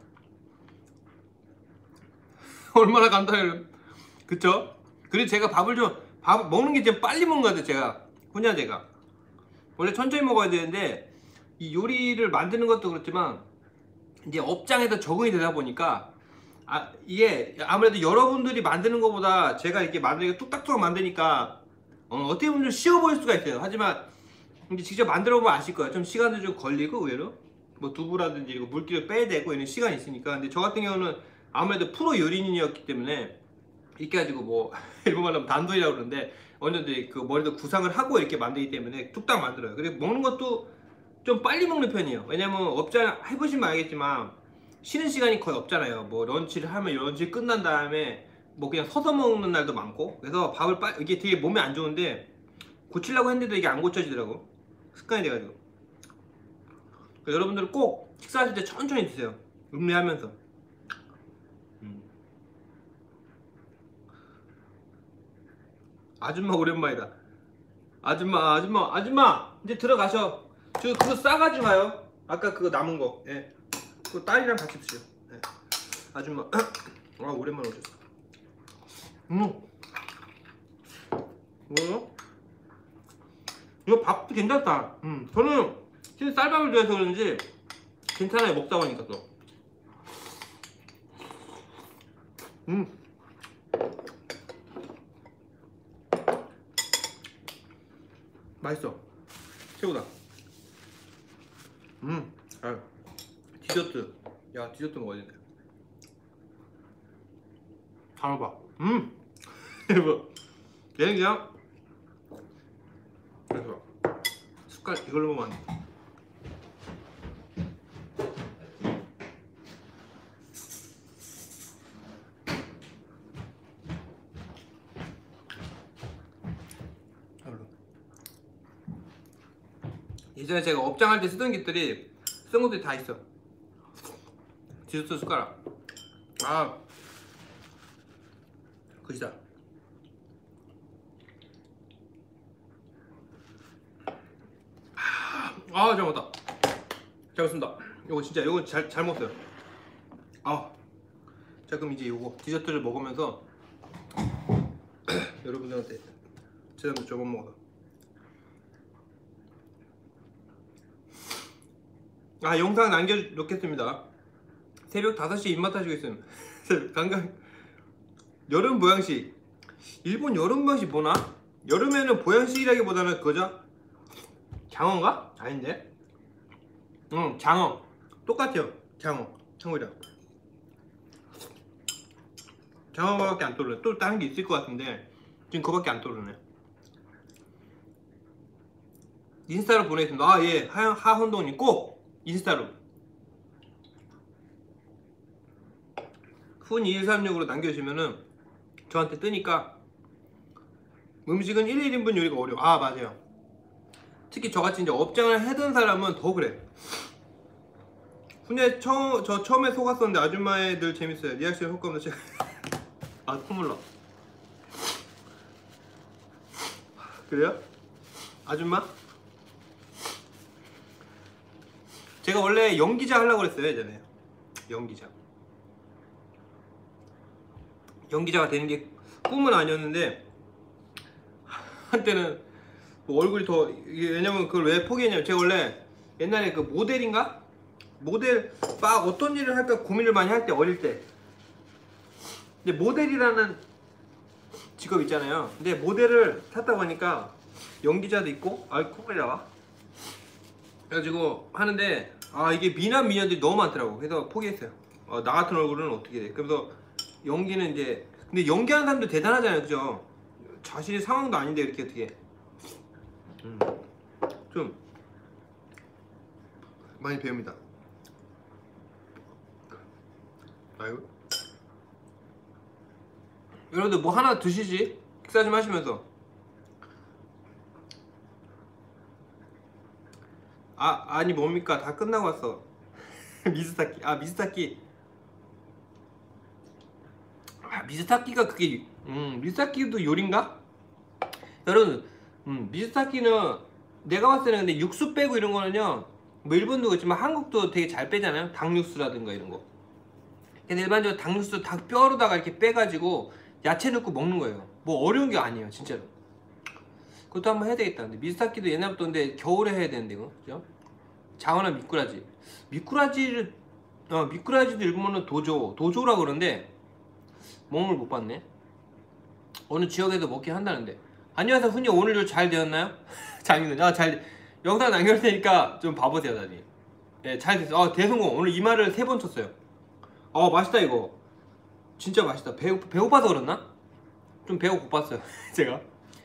얼마나 간단해요. 그쵸? 그리고 제가 밥 먹는 게 좀 빨리 먹는 것 같아요. 제가 원래 천천히 먹어야 되는데 이 요리를 만드는 것도 그렇지만 이제 업장에서 적응이 되다 보니까 이게 아무래도 여러분들이 만드는 것보다 제가 이렇게 만들기가 뚝딱뚝딱 만드니까 어떻게 보면 좀 쉬워 보일 수가 있어요. 하지만 이제 직접 만들어 보면 아실 거예요. 좀 시간도 좀 걸리고 의외로 뭐 두부라든지 이거 물기를 빼야 되고 이런 시간이 있으니까. 근데 저 같은 경우는 아무래도 프로 요리인이었기 때문에 이렇게 가지고 뭐 일본 말로 하면 단도리라고 그러는데 어느 정도 그 머리도 구상을 하고 이렇게 만들기 때문에 뚝딱 만들어요. 그리고 먹는 것도 좀 빨리 먹는 편이에요. 왜냐면 업장 해보시면 알겠지만 쉬는 시간이 거의 없잖아요. 뭐 런치를 하면 런치 끝난 다음에 뭐 그냥 서서 먹는 날도 많고. 그래서 밥을 이게 되게 몸에 안 좋은데 고치려고 했는데도 이게 안 고쳐지더라고. 습관이 돼가지고. 그러니까 여러분들은 꼭 식사하실 때 천천히 드세요. 음미하면서. 아줌마 오랜만이다. 아줌마 이제 들어가셔. 저 그거 싸가지 마요. 아까 그거 남은 거. 예. 그거 딸이랑 같이 드세요. 예. 아줌마. 오랜만에 오셨어. 뭐요? 이거 밥도 괜찮다. 저는 진짜 쌀밥을 좋아해서 그런지 괜찮아요. 먹다 보니까 또. 맛있어. 최고다. 디저트. 야, 디저트 먹어야 된다. 단호박. 이거 얘는 그냥 그래서 숟갈 이걸로 먹으면 안 돼. 예전에 제가 업장할 때 쓰던 것들이 다 있어. 디저트 숟가락. 그지다. 잘 먹었다. 잘 먹습니다. 이거 진짜 이거 잘 먹었어요. 자, 그럼 이제 이거 디저트를 먹으면서 여러분들한테 제대로 저번 먹어. 영상 남겨놓겠습니다. 새벽 5시에 입맛 하시고 있으면 여름 보양식. 일본 여름 보양식 뭐나? 여름에는 보양식이라기보다는 그거죠? 장어인가? 아닌데? 응, 장어. 똑같아요. 장어. 청구장. 장어밖에 안 떠오르네. 또 다른 게 있을 것 같은데 지금 그거밖에 안 떠오르네. 인스타로 보내겠습니다. 아, 예. 하헌동님 꼭 인스타로 훈2136으로 남겨주시면은 저한테 뜨니까. 음식은 1, 1인분 요리가 어려워. 아, 맞아요. 특히 저같이 이제 업장을 해둔 사람은 더 그래. 훈제 저 처음에 속았었는데 아줌마의 늘 재밌어요. 리액션 효과 없는 제가 아, 콧물 나. 그래요? 아줌마? 제가 원래 연기자 하려고 그랬어요 예전에. 연기자가 되는 게 꿈은 아니었는데 한때는 뭐 얼굴이 더 왜냐면 그걸 왜 포기했냐면 제가 원래 옛날에 그 모델인가? 모델 막 어떤 일을 할까 고민을 많이 할 때 어릴 때. 근데 모델이라는 직업 있잖아요. 근데 모델을 찾다 보니까 연기자도 있고 콧물이 나와. 그래가지고 하는데 아 이게 미남 미녀들이 너무 많더라고. 그래서 포기했어요. 나 같은 얼굴은 어떻게 돼? 그래서 연기는 이제 근데 연기하는 사람도 대단하잖아요, 그죠? 자신의 상황도 아닌데 이렇게 어떻게 좀 많이 배웁니다. 아이고. 여러분들 뭐 하나 드시지? 식사 좀 하시면서. 아니 뭡니까? 다 끝나고 왔어. 미스타키. 미스타키가 그게 미스타키도 요리인가? 여러분 미스타키는 내가 봤을 때는 근데 육수 빼고 이런 거는요 뭐 일본도 그렇지만 한국도 되게 잘 빼잖아요. 닭육수라든가 이런 거. 근데 일반적으로 닭육수 닭 뼈로다가 이렇게 빼가지고 야채 넣고 먹는 거예요. 뭐 어려운 게 아니에요 진짜로. 그것도 한번 해야 되겠다. 근데 미스타키도 옛날부터 근데 겨울에 해야 되는데 이거 그죠? 장어나 미꾸라지도 일본어는 도조라고 그러는데 먹물 못 봤네. 어느 지역에서 먹긴 한다는데. 안녕하세요 훈이 오늘도 잘 되었나요? 장인은 잘 영상 남겨올 테니까 좀 봐보세요 다니. 네, 잘 됐어. 대성공. 오늘 이 말을 3번 쳤어요. 맛있다 이거. 진짜 맛있다. 배고파서 그랬나? 좀 배가 고팠어요 제가.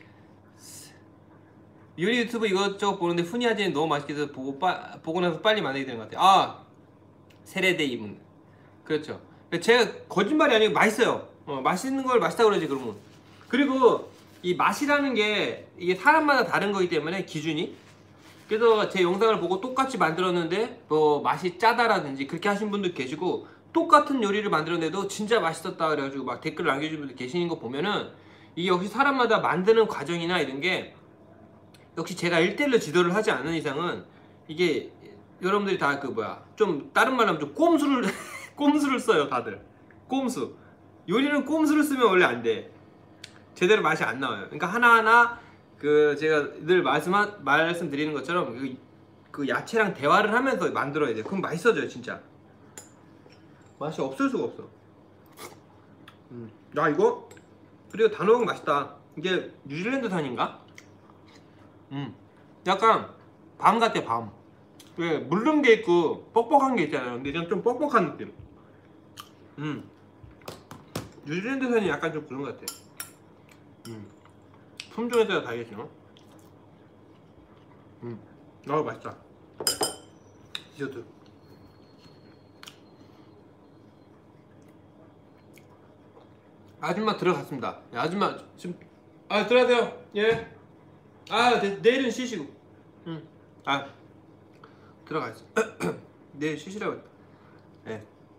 요리 유튜브 이것저것 보는데 훈이 아재는 너무 맛있게 해서 보고 나서 빨리 만들게 되는 것 같아요. 세레데이분. 그렇죠. 제가 거짓말이 아니고 맛있어요. 맛있는 걸 맛있다고 그러지 그러면. 그리고 이 맛이라는 게 이게 사람마다 다른 거기 때문에 기준이. 그래서 제 영상을 보고 똑같이 만들었는데 뭐 맛이 짜다라든지 그렇게 하신 분들 계시고 똑같은 요리를 만들었는데도 진짜 맛있었다 그래가지고 막 댓글 남겨주신 분들 계시는 거 보면은 이게 역시 사람마다 만드는 과정이나 이런 게 역시 제가 1대1로 지도를 하지 않는 이상은 이게 여러분들이 다 좀 다른 말로 하면 좀 꼼수를 써요 다들. 꼼수. 요리는 꼼수를 쓰면 원래 안 돼. 제대로 맛이 안 나와요. 그러니까 하나하나 제가 늘 말씀드리는 것처럼 그 야채랑 대화를 하면서 만들어야 돼. 그럼 맛있어져요 진짜. 맛이 없을 수가 없어. 야 이거 그리고 단호박 맛있다. 이게 뉴질랜드산인가? 약간 밤 같아 밤. 왜 물른 게 있고 뻑뻑한 게 있잖아요. 근데 이건 좀 뻑뻑한 느낌. 뉴질랜드산이 약간 좀 그런 것 같아. 품종에 따라 다르겠죠. 맛있다. 디저트. 아줌마 들어갔습니다. 아줌마 지금 들어가세요. 예. 내일은 쉬시고. 들어가있어. 내일 쉬시라고 했다. 예.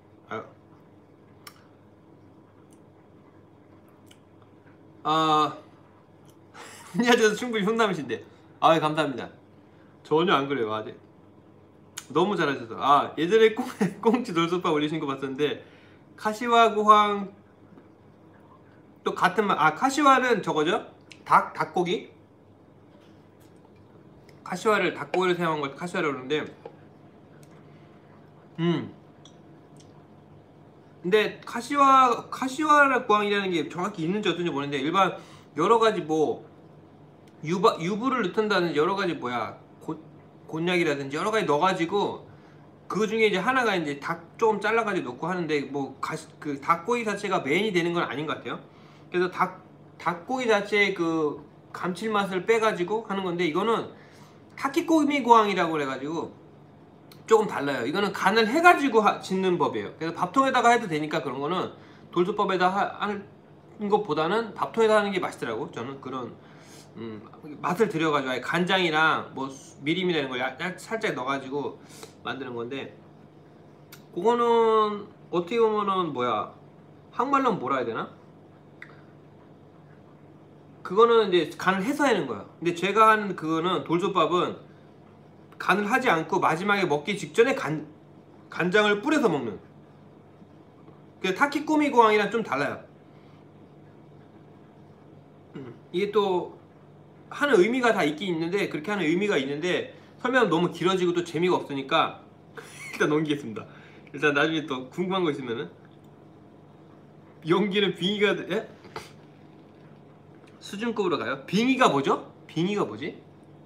훈이아저도 충분히 훈남이신데. 감사합니다. 전혀 안 그래요 아직. 너무 잘하셔서. 예전에 꽁치 돌솥밥 올리신 거 봤었는데 카시와 고항 또 같은 말. 카시와는 저거죠? 닭고기? 카시와를 닭고기를 사용한 걸 카시와를 그러는데 근데 카시와 구황이라는 게 정확히 있는지 어떤지 모르는데 일반 여러 가지 뭐 유부를 넣던다든지 여러 가지 뭐야 곤약이라든지 여러 가지 넣어가지고 그 중에 이제 하나가 이제 닭 좀 잘라가지고 넣고 하는데 뭐 그 닭고기 자체가 메인이 되는 건 아닌 것 같아요. 그래서 닭고기 자체의 그 감칠맛을 빼가지고 하는 건데 이거는 타키꼬미 고항이라고 그래가지고 조금 달라요. 이거는 간을 해가지고 짓는 법이에요. 그래서 밥통에다가 해도 되니까 그런 거는 돌솥밥에다 하는 것보다는 밥통에다 하는 게 맛있더라고. 저는 그런 맛을 들여가지고 아예 간장이랑 뭐 미림이라는 걸 살짝 넣어가지고 만드는 건데 그거는 어떻게 보면은 뭐야 한말로 뭐라 해야 되나? 그거는 이제 간을 해서 하는 거야. 근데 제가 하는 그거는 돌솥밥은 간을 하지 않고 마지막에 먹기 직전에 간장을 뿌려서 먹는. 그 타키꾸미 고항이랑 좀 달라요. 이게 또 하는 의미가 다 있긴 있는데 그렇게 하는 의미가 있는데 설명은 너무 길어지고 또 재미가 없으니까 일단 넘기겠습니다. 일단 나중에 또 궁금한 거 있으면은 연기는 빙의가 예? 수준급으로 가요? 빙의가 뭐죠? 빙의가 뭐지?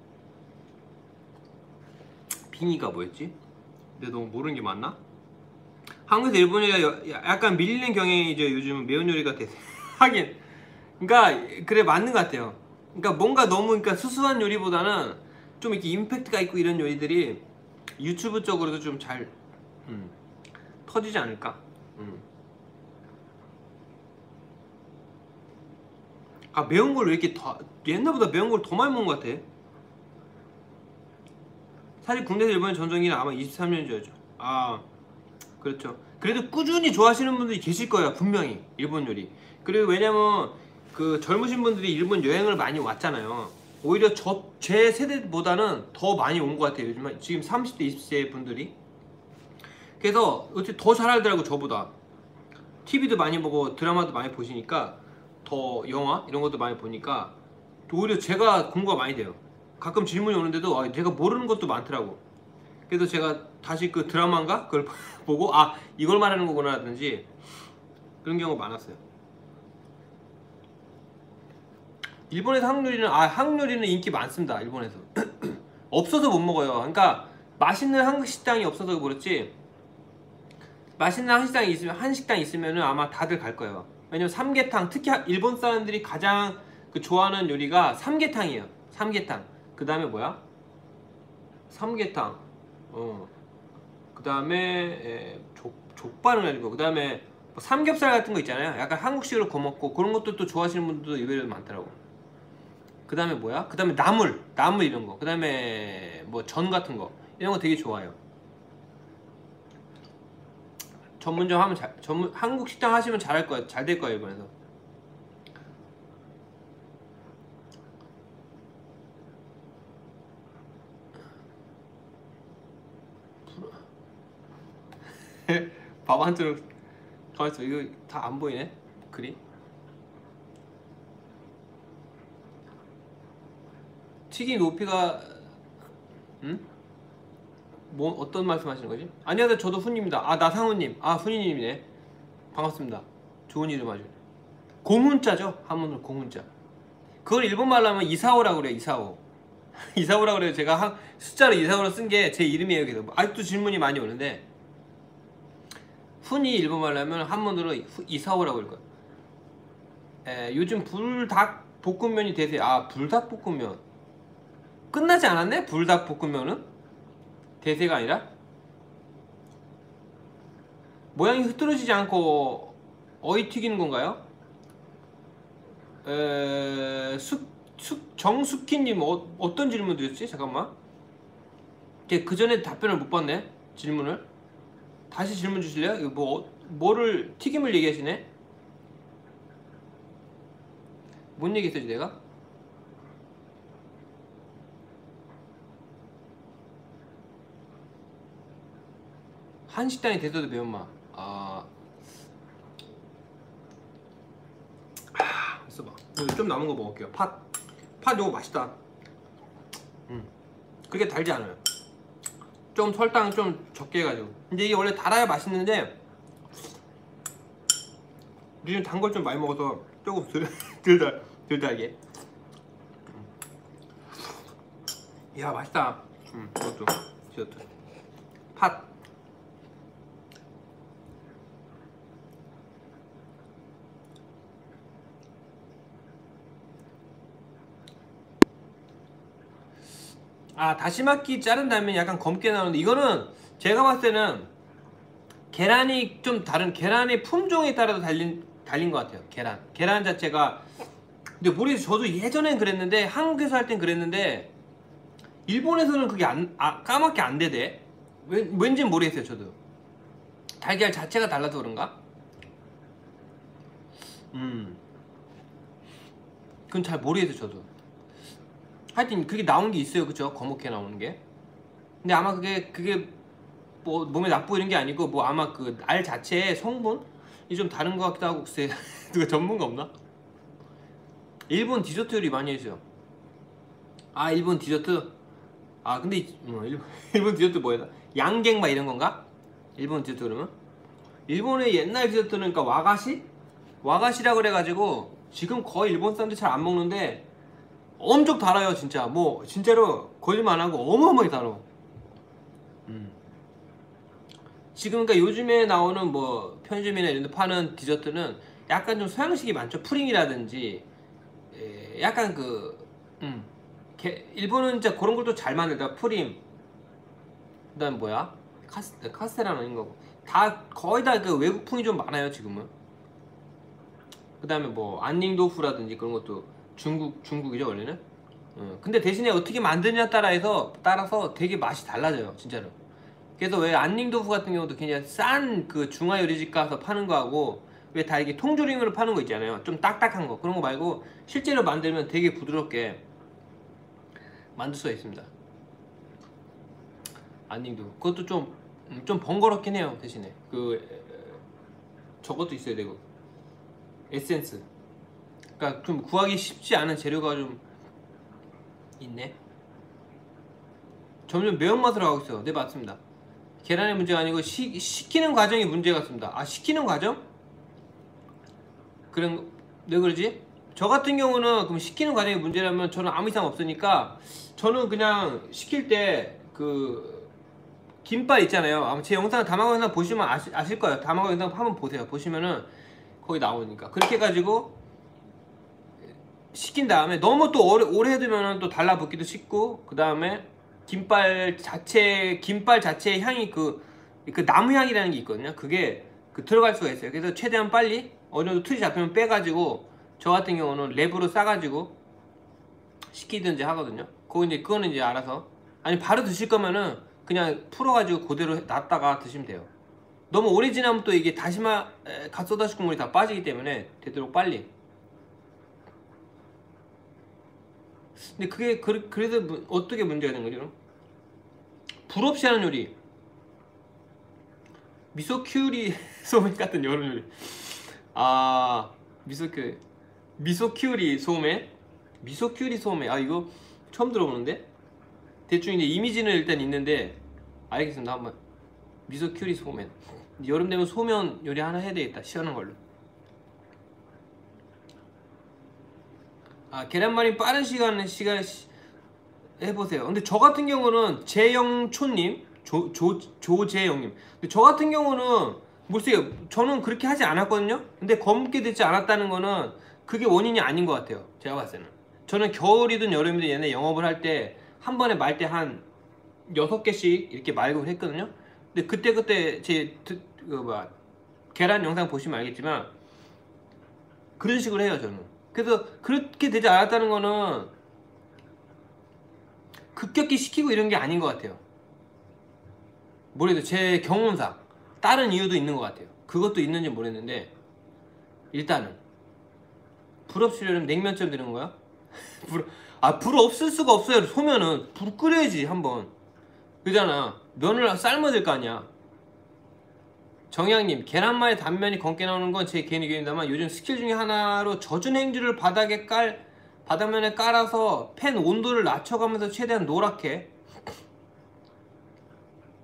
빙의가 뭐였지? 내가 너무 모르는 게 많나? 한국에서 일본 요리가 약간 밀리는 경향이죠. 요즘은 매운 요리가 대세. 하긴 그러니까 그래 맞는 것 같아요. 그러니까 뭔가 너무 그러니까 수수한 요리보다는 좀 이렇게 임팩트가 있고 이런 요리들이 유튜브 쪽으로도 좀 잘 터지지 않을까? 아 매운 걸 왜 이렇게 더 옛날보다 매운 걸 더 많이 먹은 것 같아. 사실 국내에서 일본의 전성기는 아마 23년 전이죠. 아 그렇죠. 그래도 꾸준히 좋아하시는 분들이 계실 거예요 분명히 일본 요리. 그리고 왜냐면 그 젊으신 분들이 일본 여행을 많이 왔잖아요. 오히려 제 세대보다는 더 많이 온 것 같아요 요즘 지금 30대 20대 분들이. 그래서 어떻게 더 잘 알더라고 저보다. TV도 많이 보고 드라마도 많이 보시니까 더 영화 이런 것도 많이 보니까 오히려 제가 공부가 많이 돼요. 가끔 질문이 오는데도 제가 모르는 것도 많더라고. 그래서 제가 다시 그 드라마인가 그걸 보고 아 이걸 말하는 거구나 라든지 그런 경우가 많았어요. 일본에서 한국 요리는 인기 많습니다. 일본에서 없어서 못 먹어요. 그러니까 맛있는 한국 식당이 없어서 그렇지 맛있는 한식당이 있으면은 아마 다들 갈 거예요. 왜냐면 삼계탕 특히 일본 사람들이 가장 그 좋아하는 요리가 삼계탕이에요. 삼계탕. 그 다음에 뭐야? 삼계탕. 그 다음에 족발은 아니고 그 다음에 뭐 삼겹살 같은 거 있잖아요. 약간 한국식으로 구워먹고 그런 것도 또 좋아하시는 분들도 의외로 많더라고. 그 다음에 뭐야? 그 다음에 나물 이런 거. 그 다음에 뭐 전 같은 거 이런 거 되게 좋아해요. 전문점 하면 한국 식당 하시면 잘할 거예요. 잘 될 거예요 일본에서. 밥 한 그릇 가만있어. 이거 다 안 보이네 글이. 튀김 높이가 뭐 어떤 말씀하시는 거지? 안녕하세요. 저도 훈입니다. 아 나상훈님. 아 훈이님이네. 반갑습니다. 좋은 이름 아주. 공훈자죠. 한문으로 공훈자. 그걸 일본 말로 하면 이사오라고 그래요. 이사오. 이사오라고 그래요. 제가 숫자로 이사오로 쓴 게 제 이름이에요. 그래서 아직도 질문이 많이 오는데 훈이 일본 말로 하면 한문으로 이사오라고 그럴 거예요. 요즘 불닭볶음면이 대세. 아 불닭볶음면 끝나지 않았네? 불닭볶음면은? 대세가 아니라? 모양이 흐트러지지 않고 어이 튀기는 건가요? 정숙희님 어떤 질문 드렸지? 잠깐만. 그 전에 답변을 못 받네. 질문을 다시 질문 주실래요? 이거 뭐를 튀김을 얘기하시네? 뭔 얘기 했지 내가? 한식당이 돼서도 매운맛. 있어봐. 좀 남은 거 먹을게요. 팥 이거 맛있다. 그게 달지 않아요. 좀 설탕 좀 적게 해가지고. 근데 이게 원래 달아야 맛있는데 요즘 단 걸 좀 많이 먹어서 조금 덜 달게. 야 맛있다. 이것도 디저트 팥. 아 다시마키 자른 다음에 약간 검게 나오는데 이거는 제가 봤을 때는 계란이 좀 다른 계란의 품종에 따라서 달린 것 같아요. 계란 자체가. 근데 모르겠어요. 저도 예전엔 그랬는데 한국에서 할 땐 그랬는데 일본에서는 그게 까맣게 안 되대. 왠지는 모르겠어요. 저도 달걀 자체가 달라서 그런가? 그건 잘 모르겠어요. 저도 하여튼 그게 나온 게 있어요. 그쵸? 거먹게 나오는 게. 근데 아마 그게 뭐 몸에 나쁘고 이런 게 아니고 뭐 아마 그 알 자체의 성분이 좀 다른 것 같기도 하고. 글쎄 누가 전문가 없나? 일본 디저트 요리 많이 해줘요. 아 일본 디저트? 아 근데 일본 디저트 뭐야? 양갱 막 이런 건가? 일본 디저트 그러면? 일본의 옛날 디저트는 그러니까 와가시라 그래가지고 지금 거의 일본 사람들 잘 안 먹는데 엄청 달아요. 진짜 뭐 진짜로 거짓말 안 하고 어마어마하게 달아. 지금 그러니까 요즘에 나오는 뭐 편의점이나 이런 데 파는 디저트는 약간 좀 서양식이 많죠. 푸딩이라든지 약간 일본은 진짜 그런 걸 또 잘 만들다. 프림, 그다음 뭐야? 카스테라는 아닌 거고 다 거의 다 그 외국풍이 좀 많아요 지금은. 그다음에 뭐 안닝도프라든지 그런 것도 중국이죠 원래는. 근데 대신에 어떻게 만드냐 따라서 되게 맛이 달라져요 진짜로. 그래서 왜 안닝도프 같은 경우도 굉장히 싼 그 중화요리집 가서 파는 거하고 왜 다 이게 통조림으로 파는 거 있잖아요. 좀 딱딱한 거 그런 거 말고 실제로 만들면 되게 부드럽게 만들 수가 있습니다. 안닝도 그것도 좀 번거롭긴 해요. 대신에 저것도 있어야 되고 에센스. 그러니까 좀 구하기 쉽지 않은 재료가 좀 있네. 점점 매운맛으로 가고 있어요. 네 맞습니다. 계란의 문제가 아니고 식히는 과정이 문제 같습니다. 아 식히는 과정? 그런 왜 그러지? 저 같은 경우는 그럼 식히는 과정이 문제라면 저는 아무 이상 없으니까 저는 그냥 식힐 때 김밥 있잖아요. 아마 제 영상 다마고 영상 보시면 아실 거예요. 다마고 영상 한번 보세요. 보시면은 거기 나오니까 그렇게 해가지고 식힌 다음에 너무 또 오래 해두면은 또 달라붙기도 쉽고 그 다음에 김발 자체의 향이 그 나무 향이라는 게 있거든요. 그게 들어갈 수가 있어요. 그래서 최대한 빨리 어느 정도 틀이 잡히면 빼가지고 저 같은 경우는 랩으로 싸가지고 식히든지 하거든요. 그거는 이제 알아서 아니 바로 드실 거면은 그냥 풀어가지고 그대로 놨다가 드시면 돼요. 너무 오래 지나면 또 이게 다시마 갓소다시 국물이 다 빠지기 때문에 되도록 빨리. 근데 그게 그래서 어떻게 문제가 된 거죠? 불 없이 하는 요리 미소큐리 소메 같은 여름 요리. 아 미소큐리 소메 아 이거 처음 들어보는데 대충 이제 이미지는 일단 있는데 알겠습니다. 한번 미소큐리 소면 여름 되면 소면 요리 하나 해야 되겠다. 시원한 걸로. 아 계란말이 빠른 시간 해보세요. 근데 저 같은 경우는 재영초님 조재영님 근데 저 같은 경우는 글쎄요 저는 그렇게 하지 않았거든요. 근데 검게 되지 않았다는 거는 그게 원인이 아닌 것 같아요. 제가 봤을 때는 저는 겨울이든 여름이든 얘네 영업을 할 때 한 번에 말 때 한 6개씩 이렇게 말고 했거든요. 근데 그때 계란 영상 보시면 알겠지만 그런 식으로 해요 저는. 그래서 그렇게 되지 않았다는 거는 급격히 시키고 이런 게 아닌 것 같아요. 모르겠어요. 제 경험상 다른 이유도 있는 것 같아요. 그것도 있는지 모르겠는데 일단은 불 없으려면 냉면처럼 되는 거야? 불 없을 수가 없어요. 소면은 불 끓여야지 한번. 그잖아. 면을 삶아야 될 거 아니야. 정양님 계란말이 단면이 검게 나오는 건 제 개인 의견입니다만 요즘 스킬 중에 하나로 젖은 행주를 바닥면에 깔아서 팬 온도를 낮춰가면서 최대한 노랗게.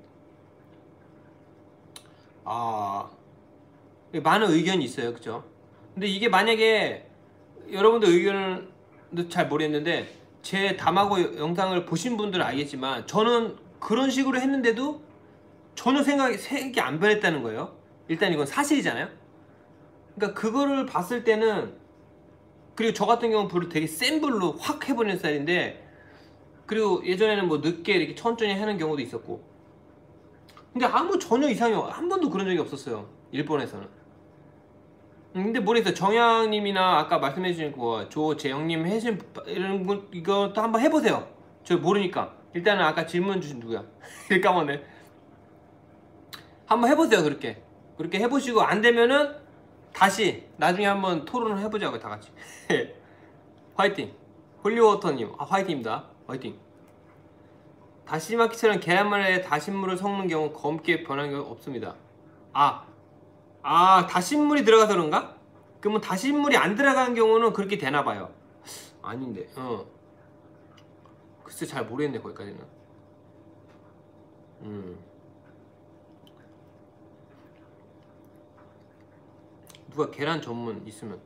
아 많은 의견이 있어요. 그죠? 근데 이게 만약에 여러분들 의견은 잘 모르겠는데 제 담하고 영상을 보신 분들은 알겠지만 저는 그런 식으로 했는데도 전혀 색이 안 변했다는 거예요. 일단 이건 사실이잖아요. 그러니까 그거를 봤을 때는, 그리고 저 같은 경우는 불을 되게 센 불로 확 해버리는 스타일인데, 그리고 예전에는 뭐 늦게 이렇게 천천히 하는 경우도 있었고, 근데 전혀 이상이 한 번도 그런 적이 없었어요, 일본에서는. 근데 모르겠어요. 정양님이나 아까 말씀해 주신 거 조재영님 해주신 이런 분 이것도 한번 해보세요. 저 모르니까. 일단은 아까 질문 주신 누구야? 일 까먹네. 한번 해보세요. 그렇게 해보시고 안 되면은 다시 나중에 한번 토론을 해보자고, 다 같이. 화이팅. 홀리워터님, 화이팅입니다. 화이팅. 다시마키처럼 계란말이에 다신물을 섞는 경우 검게 변한 경우 없습니다. 다신물이 들어가서 그런가? 그러면 다신물이 안 들어간 경우는 그렇게 되나봐요. 아닌데, 글쎄 잘 모르겠네, 거기까지는. 누가 계란 전문 있으면.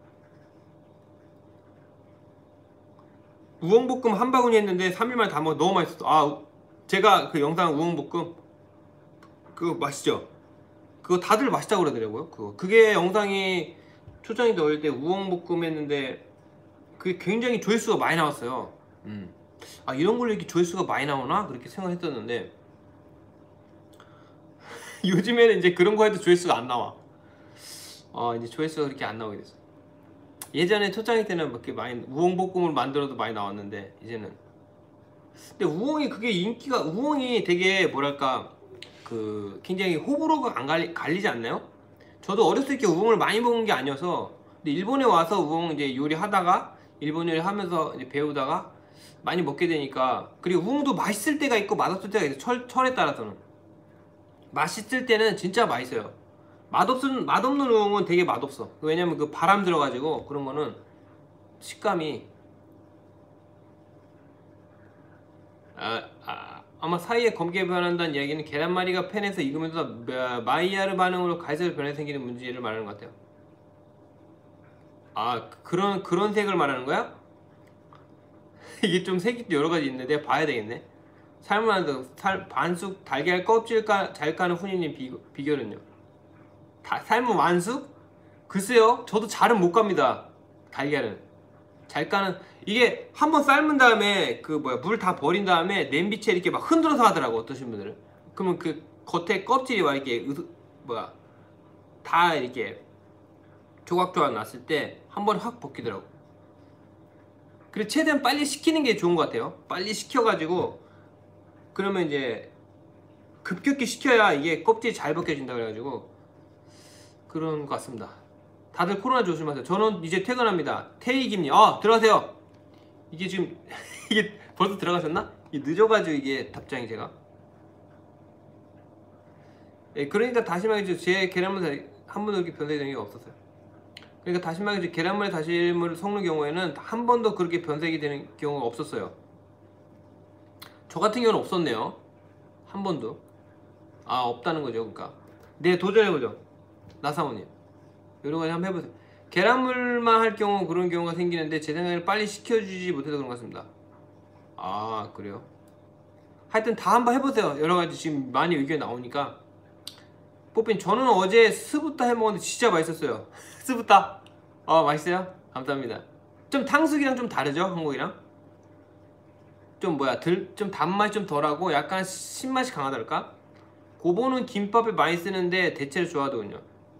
우엉볶음 한 바구니 했는데 3일 만에 다 먹어. 너무 맛있었어. 제가 그 영상 우엉볶음 그거 맛있죠? 그거 다들 맛있다고 그러더라고요. 그게 영상이 초창기 넣을 때 우엉볶음 했는데 그게 굉장히 조회수가 많이 나왔어요. 이런 걸로 이렇게 조회수가 많이 나오나? 그렇게 생각했었는데 요즘에는 이제 그런 거 해도 조회수가 안 나와. 이제 조회수가 그렇게 안 나오게 됐어. 예전에 초창기 때는 그렇게 많이 우엉볶음을 만들어도 많이 나왔는데 이제는. 근데 우엉이 되게 뭐랄까 굉장히 호불호가 안 갈리지 않나요? 저도 어렸을 때 우엉을 많이 먹은 게 아니어서. 근데 일본에 와서 우엉 이제 요리하다가 일본 요리 하면서 이제 배우다가 많이 먹게 되니까. 그리고 우엉도 맛있을 때가 있고 맛없을 때가 있어요. 철에 따라서는. 맛있을 때는 진짜 맛있어요. 맛없는 우엉은 되게 맛없어. 왜냐면 그 바람 들어가지고 그런 거는 식감이 아마 사이에 검게 변한다는 이야기는 계란말이가 팬에서 익으면서 마이야르 반응으로 갈색 변해 생기는 문제를 말하는 것 같아요. 그런 색을 말하는 거야? 이게 좀 색이 여러 가지 있는데 내가 봐야 되겠네. 삶은 반숙 달걀 껍질 잘 까는 훈이님 비결은요? 삶은 완숙? 글쎄요, 저도 잘은 못 갑니다. 달걀은 잘 까는, 이게 한번 삶은 다음에 물 다 버린 다음에 냄비채 이렇게 막 흔들어서 하더라고, 어떠신 분들은. 그러면 그 겉에 껍질이 막 이렇게 다 이렇게 조각조각 났을 때 한 번에 확 벗기더라고. 그래서 최대한 빨리 식히는 게 좋은 것 같아요. 빨리 식혀가지고 그러면 이제 급격히 식혀야 이게 껍질이 잘 벗겨진다 그래가지고 그런 것 같습니다. 다들 코로나 조심하세요. 저는 이제 퇴근합니다. 태희김님, 들어가세요. 이게 지금 이게 벌써 들어가셨나? 이게 늦어가지고 이게 답장이 제가. 그러니까 다시마에 제 계란물 한 번도 그렇게 변색이 된 게 없었어요. 그러니까 다시마에 계란물에 다시마를 섞는 경우에는 한 번도 그렇게 변색이 되는 경우가 없었어요. 저 같은 경우는 없었네요. 한 번도. 없다는 거죠. 그러니까 네, 도전해보죠. 나사모님, 여러 가지 한번 해보세요. 계란물만 할 경우 그런 경우가 생기는데 제 생각에는 빨리 식혀주지 못해서 그런 것 같습니다. 그래요? 하여튼 다 한번 해보세요. 여러 가지 지금 많이 의견 나오니까. 뽀핀, 저는 어제 스부타 해먹었는데 진짜 맛있었어요. 스부타 맛있어요? 감사합니다. 좀 탕수육이랑 좀 다르죠? 한국이랑 좀 좀 단맛이 좀 덜하고 약간 신맛이 강하달까? 고보는 김밥에 많이 쓰는데 대체로 좋아하더군요.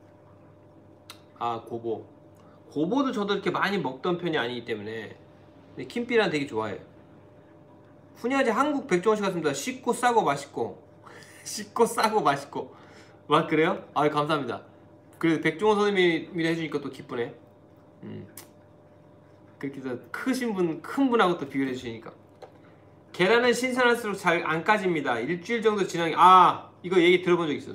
고보도 저도 이렇게 많이 먹던 편이 아니기 때문에. 근데 김피란 되게 좋아해요. 훈이아지 한국 백종원 씨 같습니다. 쉽고 싸고 맛있고. 쉽고 싸고 맛있고. 그래요? 감사합니다. 그래도 백종원 선생님이 해주니까 또 기쁘네. 그렇게 해서 큰 분하고 또 비교해 주시니까. 계란은 신선할수록 잘 안 까집니다. 일주일 정도 지나게. 이거 얘기 들어본 적 있어.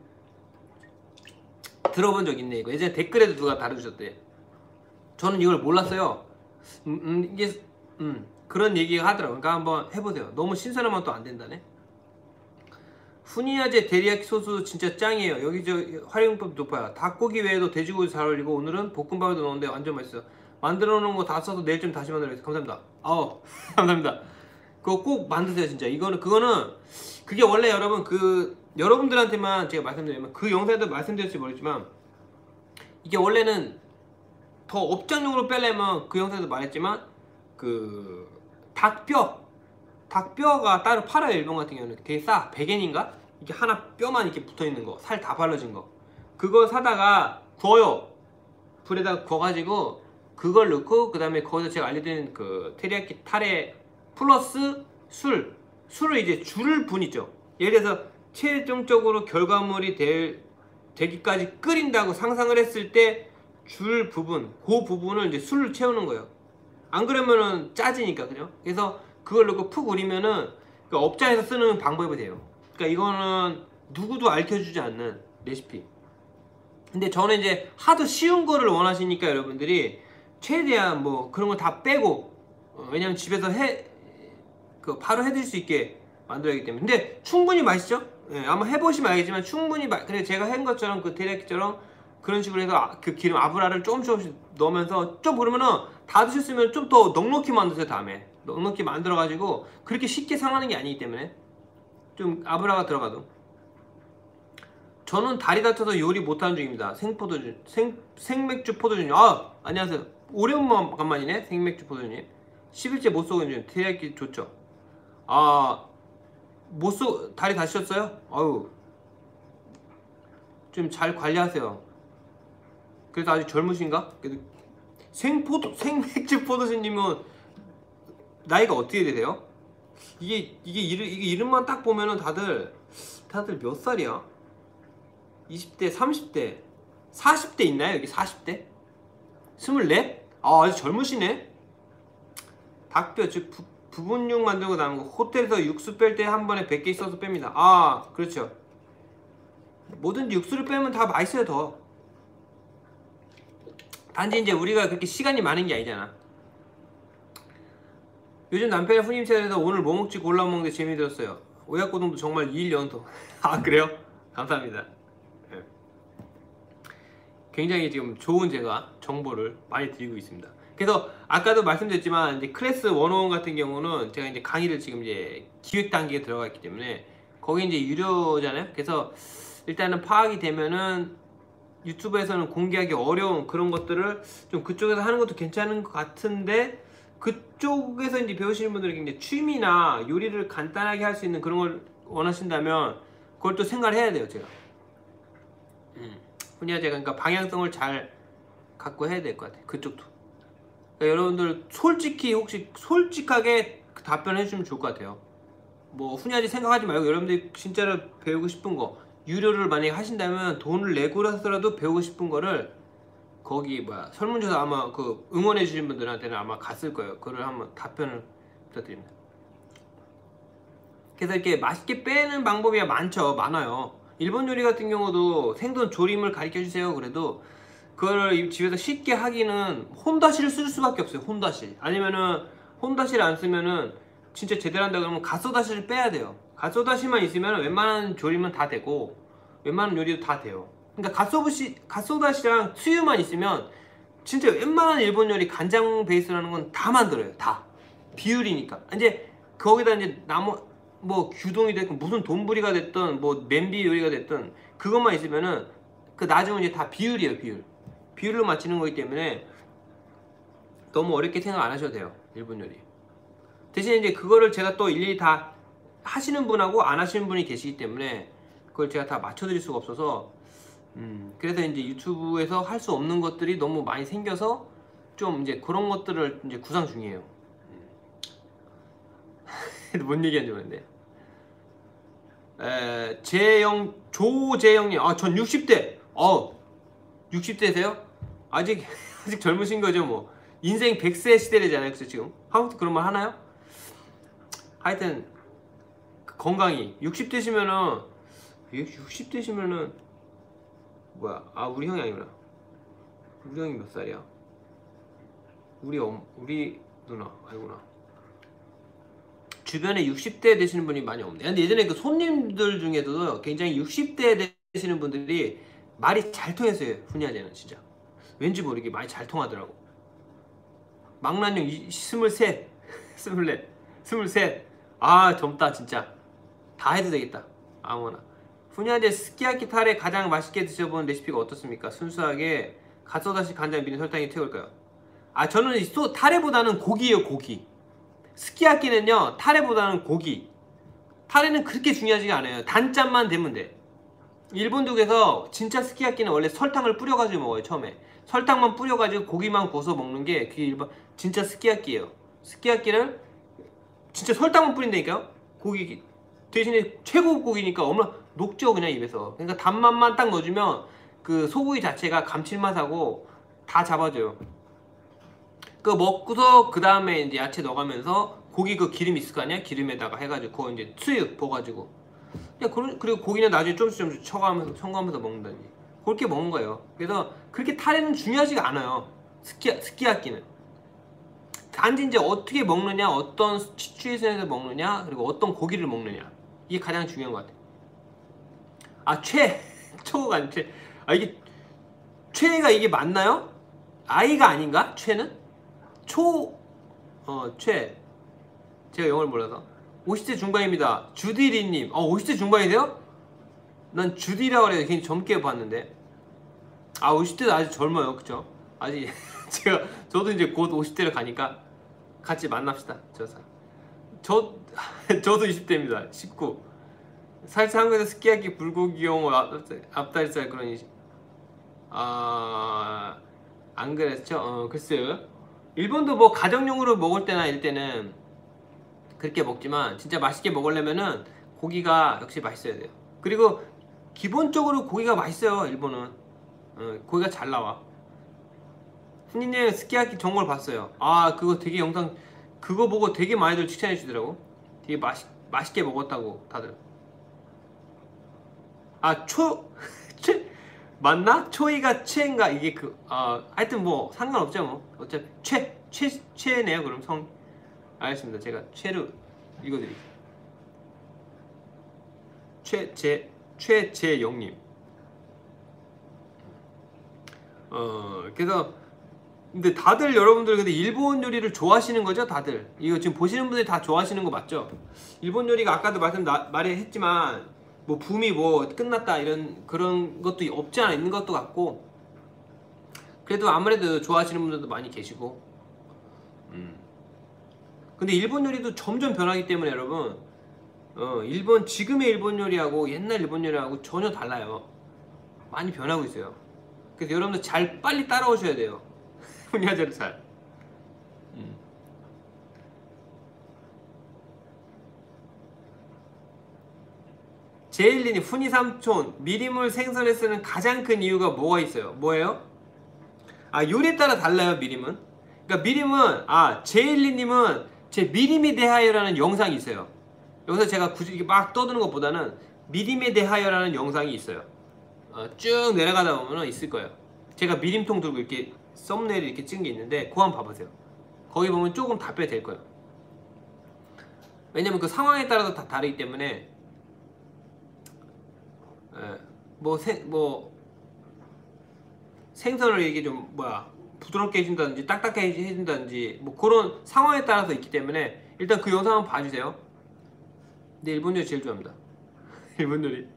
들어본 적 있네. 이거 예전에 댓글에도 누가 다뤄주셨대. 저는 이걸 몰랐어요. 이게 그런 얘기가 하더라고요. 그러니까 한번 해보세요. 너무 신선하면 또 안 된다네. 후니아제 데리야끼 소스 진짜 짱이에요. 여기 저 활용법 높아요. 닭고기 외에도 돼지고기 잘 어울리고 오늘은 볶음밥에도 넣었는데 완전 맛있어요. 만들어 놓은 거 다 써서 내일쯤 다시 만들어야겠어요. 감사합니다. 감사합니다. 그거 꼭 만드세요 진짜. 그거는 그게 원래 여러분 여러분들한테만 제가 말씀드리면 그 영상에도 말씀드렸을지 모르겠지만 이게 원래는 더 업장용으로 빼려면 그 영상에도 말했지만 그 닭뼈가 따로 팔아요. 일본 같은 경우는 되게 싸. 100엔인가? 이게 하나 뼈만 이렇게 붙어있는 거, 살 다 발라진 거, 그거 사다가 구워요. 불에다 구워가지고 그걸 넣고 그 다음에 거기서 제가 알려드린 그 테리야끼 타레 플러스 술을 이제 줄을 분이죠. 예를 들어서 최종적으로 결과물이 되기까지 끓인다고 상상을 했을 때 줄 부분, 그 부분을 이제 술을 채우는 거예요. 안 그러면은 짜지니까. 그죠? 그래서 그걸 넣고 푹 우리면은 그러니까 업장에서 쓰는 방법이 돼요. 그러니까 이거는 누구도 알려주지 않는 레시피. 근데 저는 이제 하도 쉬운 거를 원하시니까 여러분들이 최대한 뭐 그런 거 다 빼고 왜냐면 집에서 바로 해드릴 수 있게 만들어야 하기 때문에. 근데 충분히 맛있죠? 예, 아마 해보시면 알겠지만 충분히 그래 제가 한 것처럼 그 테리야끼처럼 그런 식으로 해서 그 기름 아브라를 조금씩 넣으면서 좀 그러면은 다 드셨으면 좀 더 넉넉히 만드세요. 다음에 넉넉히 만들어 가지고 그렇게 쉽게 상하는 게 아니기 때문에 좀 아브라가 들어가도. 저는 다리 다쳐서 요리 못하는 중입니다. 생맥주 포도주님. 안녕하세요. 오랜만이네. 생맥주 포도주님. 10일째 못 쏘고 있는 중. 테리야끼 좋죠. 다리 다치셨어요? 좀 잘 관리하세요. 그래도 아직 젊으신가? 그래도 생맥주 포도주님은 나이가 어떻게 되세요? 이게 이름만 딱 보면은 다들 몇 살이야? 20대, 30대, 40대 있나요? 여기 40대? 24? 아주 젊으시네? 닭뼈, 즉 부분육 만들고 남은 거 호텔에서 육수 뺄 때 한 번에 100개 있어서 뺍니다. 그렇죠. 뭐든지 육수를 빼면 다 맛있어요. 더 단지 이제 우리가 그렇게 시간이 많은 게 아니잖아. 요즘 남편이 후임 차례에서 오늘 뭐 먹지 골라 먹는데 재미들었어요. 오야코동도 정말 2일 연속. 그래요? 감사합니다. 네. 굉장히 지금 좋은 제가 정보를 많이 드리고 있습니다. 그래서 아까도 말씀드렸지만 이제 클래스 101 같은 경우는 제가 이제 강의를 지금 이제 기획 단계에 들어가 있기 때문에 거기 이제 유료잖아요. 그래서 일단은 파악이 되면은 유튜브에서는 공개하기 어려운 그런 것들을 좀 그쪽에서 하는 것도 괜찮은 것 같은데 그쪽에서 이제 배우시는 분들이 이제 취미나 요리를 간단하게 할 수 있는 그런 걸 원하신다면 그걸 또 생각을 해야 돼요. 제가 그러니까 방향성을 잘 갖고 해야 될 것 같아요. 그쪽도. 그러니까 여러분들 혹시 솔직하게 답변해 주시면 좋을 것 같아요. 뭐 훈이하지 생각하지 말고 여러분들이 진짜로 배우고 싶은 거 유료를 만약에 하신다면 돈을 내고라서라도 배우고 싶은 거를 거기 설문조사 아마 그 응원해 주신 분들한테는 아마 갔을 거예요. 그거를 한번 답변을 부탁드립니다. 그래서 이렇게 맛있게 빼는 방법이 많아요. 일본 요리 같은 경우도 생선 조림을 가르쳐 주세요. 그래도 그거를 집에서 쉽게 하기는 혼다시를 쓸 수밖에 없어요. 혼다시. 아니면은 혼다시를 안 쓰면은 진짜 제대로 한다 그러면 가소다시를 빼야 돼요. 가소다시만 있으면 웬만한 조림은 다 되고 웬만한 요리도 다 돼요. 그러니까 가소다시랑 수유만 있으면 진짜 웬만한 일본 요리 간장 베이스라는 건 다 만들어요. 다 비율이니까. 이제 거기다 이제 뭐 규동이 됐든 무슨 돈부리가 됐든 뭐 냄비 요리가 됐든 그것만 있으면은 그 나중에 이제 다 비율이에요. 비율로 맞추는 거기 때문에 너무 어렵게 생각 안 하셔도 돼요. 일본 요리. 대신 이제 그거를 제가 또 일일이 다 하시는 분하고 안 하시는 분이 계시기 때문에 그걸 제가 다 맞춰드릴 수가 없어서 그래서 이제 유튜브에서 할 수 없는 것들이 너무 많이 생겨서 좀 이제 그런 것들을 이제 구상 중이에요. 뭔 얘기하는지 모르겠네. 조재영님, 전 60대. 60대세요? 아직 젊으신 거죠, 뭐. 인생 100세 시대잖아요, 그래서 지금. 한국도 그런 말 하나요? 하여튼, 건강히. 60대시면은, 뭐야. 우리 형이 아니구나. 우리 형이 몇 살이야? 우리 누나, 아니구나. 주변에 60대 되시는 분이 많이 없네. 근데 예전에 그 손님들 중에도 굉장히 60대 되시는 분들이 말이 잘 통했어요. 훈야제는 진짜 왠지 모르게 많이 잘 통하더라고. 망나뇽 23, 24, 23. 아 젊다 진짜. 다 해도 되겠다. 아무나. 훈야제 스키야키 타레 가장 맛있게 드셔본 레시피가 어떻습니까? 순수하게 갓소다시 간장 미림 설탕이 태울까요? 아 저는 타레보다는 고기예요. 고기. 스키야키는요 타레보다는 고기. 타레는 그렇게 중요하지가 않아요. 단짠만 되면 돼. 일본 쪽에서 진짜 스키야키는 원래 설탕을 뿌려가지고 먹어요. 처음에 설탕만 뿌려가지고 고기만 구워서 먹는 게 그게 일본 진짜 스키야키예요. 스키야키는 진짜 설탕만 뿌린다니까요. 고기 대신에 최고 고기니까 얼마나 녹죠 그냥 입에서. 그러니까 단맛만 딱 넣어주면 그 소고기 자체가 감칠맛하고 다 잡아줘요. 그거 먹고서 그 다음에 이제 야채 넣어가면서 고기 그 기름 있을 거 아니야? 기름에다가 해가지고 그거 이제 수육 부어가지고 그리고 고기는 나중에 조금씩 쳐가면서 첨가하면서 먹는다든지 그렇게 먹는 거예요. 그래서 그렇게 타레는 중요하지가 않아요. 스키야키는 단지 이제 어떻게 먹느냐, 어떤 시츄에이션에서 먹느냐, 그리고 어떤 고기를 먹느냐 이게 가장 중요한 것 같아요. 아 초가 아니 최. 아 이게 최가 이게 맞나요? 아이가 아닌가? 최는? 최. 제가 영어를 몰라서 50대 중반입니다. 주디리님 50대 중반이세요? 난 주디라고 그래요. 괜히 젊게 봤는데 50대도 아직 젊어요. 그쵸? 아직 저도 이제 곧 50대를 가니까 같이 만납시다. 저도 20대입니다. 19 살짝 한국에서 스키야키 불고기용 앞다리살 그러니 안 그랬죠? 글쎄요. 일본도 뭐 가정용으로 먹을 때나 이럴 때는 그렇게 먹지만 진짜 맛있게 먹으려면은 고기가 역시 맛있어야 돼요. 그리고 기본적으로 고기가 맛있어요. 일본은 고기가 잘 나와. 훈이님 스키야키 전골 봤어요. 그거 되게 영상 그거 보고 되게 많이들 추천해 주더라고. 되게 맛있게 먹었다고 다들. 최 맞나? 초이가 최인가 이게 하여튼 뭐 상관없죠 뭐. 어차피 최네요. 그럼 성 알겠습니다. 제가 최로 읽어드릴게요. 최재영님. 그래서 근데 다들 여러분들 근데 일본 요리를 좋아하시는 거죠? 다들 이거 지금 보시는 분들이 다 좋아하시는 거 맞죠? 일본 요리가 아까도 말했지만 뭐 붐이 뭐 끝났다 이런 그런 것도 없지 않아 있는 것도 같고 그래도 아무래도 좋아하시는 분들도 많이 계시고 근데 일본 요리도 점점 변하기 때문에 여러분 지금의 일본 요리하고 옛날 일본 요리하고 전혀 달라요. 많이 변하고 있어요. 그래서 여러분들 빨리 따라오셔야 돼요. 훈야제를 잘. 제일리님 훈이 삼촌 미림을 생선에 쓰는 가장 큰 이유가 뭐가 있어요? 뭐예요? 요리에 따라 달라요. 미림은. 그러니까 미림은 제일리님은 제 미림에 대하여라는 영상이 있어요. 여기서 제가 굳이 이렇게 막 떠드는 것보다는 미림에 대하여라는 영상이 있어요. 쭉 내려가다 보면 있을 거예요. 제가 미림통 들고 이렇게 썸네일 이렇게 찍은 게 있는데 그거 한번 봐보세요. 거기 보면 조금 답변이 될 거예요. 왜냐면 그 상황에 따라서 다 다르기 때문에 생선을 이게 좀 부드럽게 해준다든지 딱딱하게 해준다든지 뭐 그런 상황에 따라서 있기 때문에 일단 그 영상 한번 봐주세요. 근데 일본 요리 제일 좋아합니다. 일본 요리.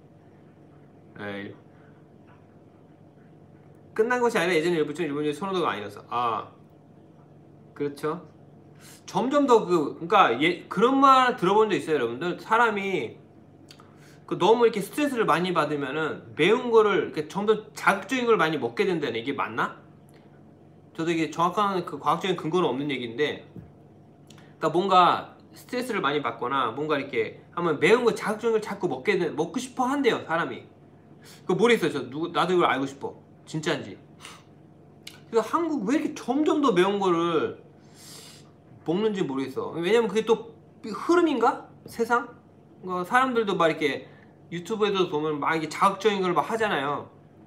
끝난 것이 아니라 예전에 일본 요리 선호도가 아니라서. 그렇죠. 점점 더 그러니까 그런 말 들어본 적 있어요, 여러분들. 사람이 너무 이렇게 스트레스를 많이 받으면은 매운 거를 이렇게 점점 자극적인 걸 많이 먹게 된다는 이게 맞나? 저도 이게 정확한 그 과학적인 근거는 없는 얘기인데, 그러니까 뭔가 스트레스를 많이 받거나 뭔가 이렇게 하면 매운 거 자극적인 걸 자꾸 먹고 싶어 한대요, 사람이. 그거 모르겠어요. 나도 이걸 알고 싶어. 진짜인지. 그래서 한국 왜 이렇게 점점 더 매운 거를 먹는지 모르겠어. 왜냐면 그게 또 흐름인가? 세상? 사람들도 막 이렇게 유튜브에도 보면 막 이게 자극적인 걸 막 하잖아요.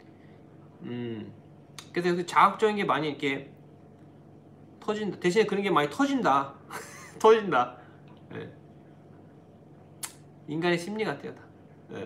그래서 그 자극적인 게 많이 이렇게 터진다. 대신에 그런 게 많이 터진다. 터진다. 네. 인간의 심리 같아요 다. 네.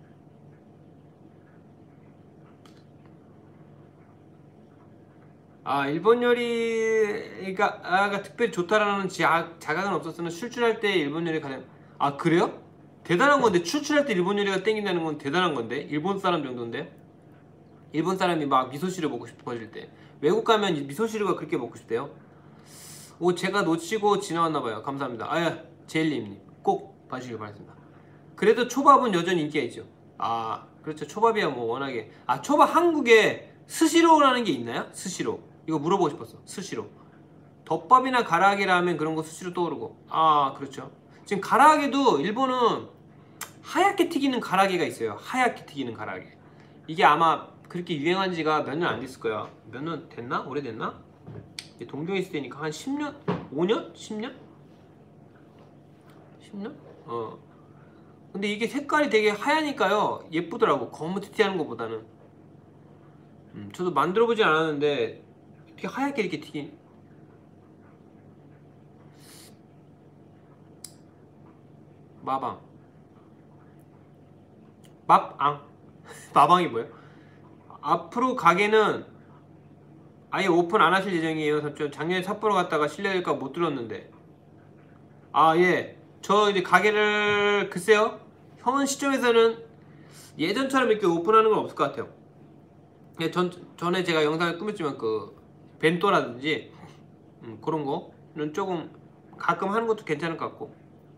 일본 요리가 특별히 좋다라는 자각은 없었으나 출출할 때 일본 요리 가장. 그래요? 대단한 건데. 출출할 때 일본 요리가 땡긴다는 건 대단한 건데. 일본 사람 정도인데. 일본 사람이 막 미소시루 먹고 싶어질 때. 외국 가면 미소시루가 그렇게 먹고 싶대요. 제가 놓치고 지나왔나봐요. 감사합니다. 제일님님 꼭 봐주시길 바랍니다. 그래도 초밥은 여전히 인기가 있죠. 그렇죠. 초밥이야 뭐 워낙에. 초밥 한국에 스시로우라는 게 있나요? 스시로. 이거 물어보고 싶었어. 스시로. 덮밥이나 가라아게 라면 그런 거 스시로 떠오르고. 그렇죠. 지금 가라아게도 일본은 하얗게 튀기는 가라아게가 있어요. 하얗게 튀기는 가라아게. 이게 아마 그렇게 유행한 지가 몇 년 안 됐을 거야. 몇 년 됐나? 오래됐나? 동경에 있을 때니까 한 10년? 5년? 10년? 10년? 근데 이게 색깔이 되게 하얘니까요 예쁘더라고. 검은티티하는 것보다는. 저도 만들어보진 않았는데 되게 하얗게 이렇게 튀긴. 마방. 맙앙. 마방이 뭐예요? 앞으로 가게는 아예 오픈 안 하실 예정이에요. 삼촌. 작년에 삿포로 갔다가 실례될까 못 들었는데. 예. 저 이제 가게를 글쎄요. 현 시점에서는 예전처럼 이렇게 오픈하는 건 없을 것 같아요. 전에 제가 영상을 꾸몄지만 그 벤또라든지 그런 거는 조금 가끔 하는 것도 괜찮을 것 같고.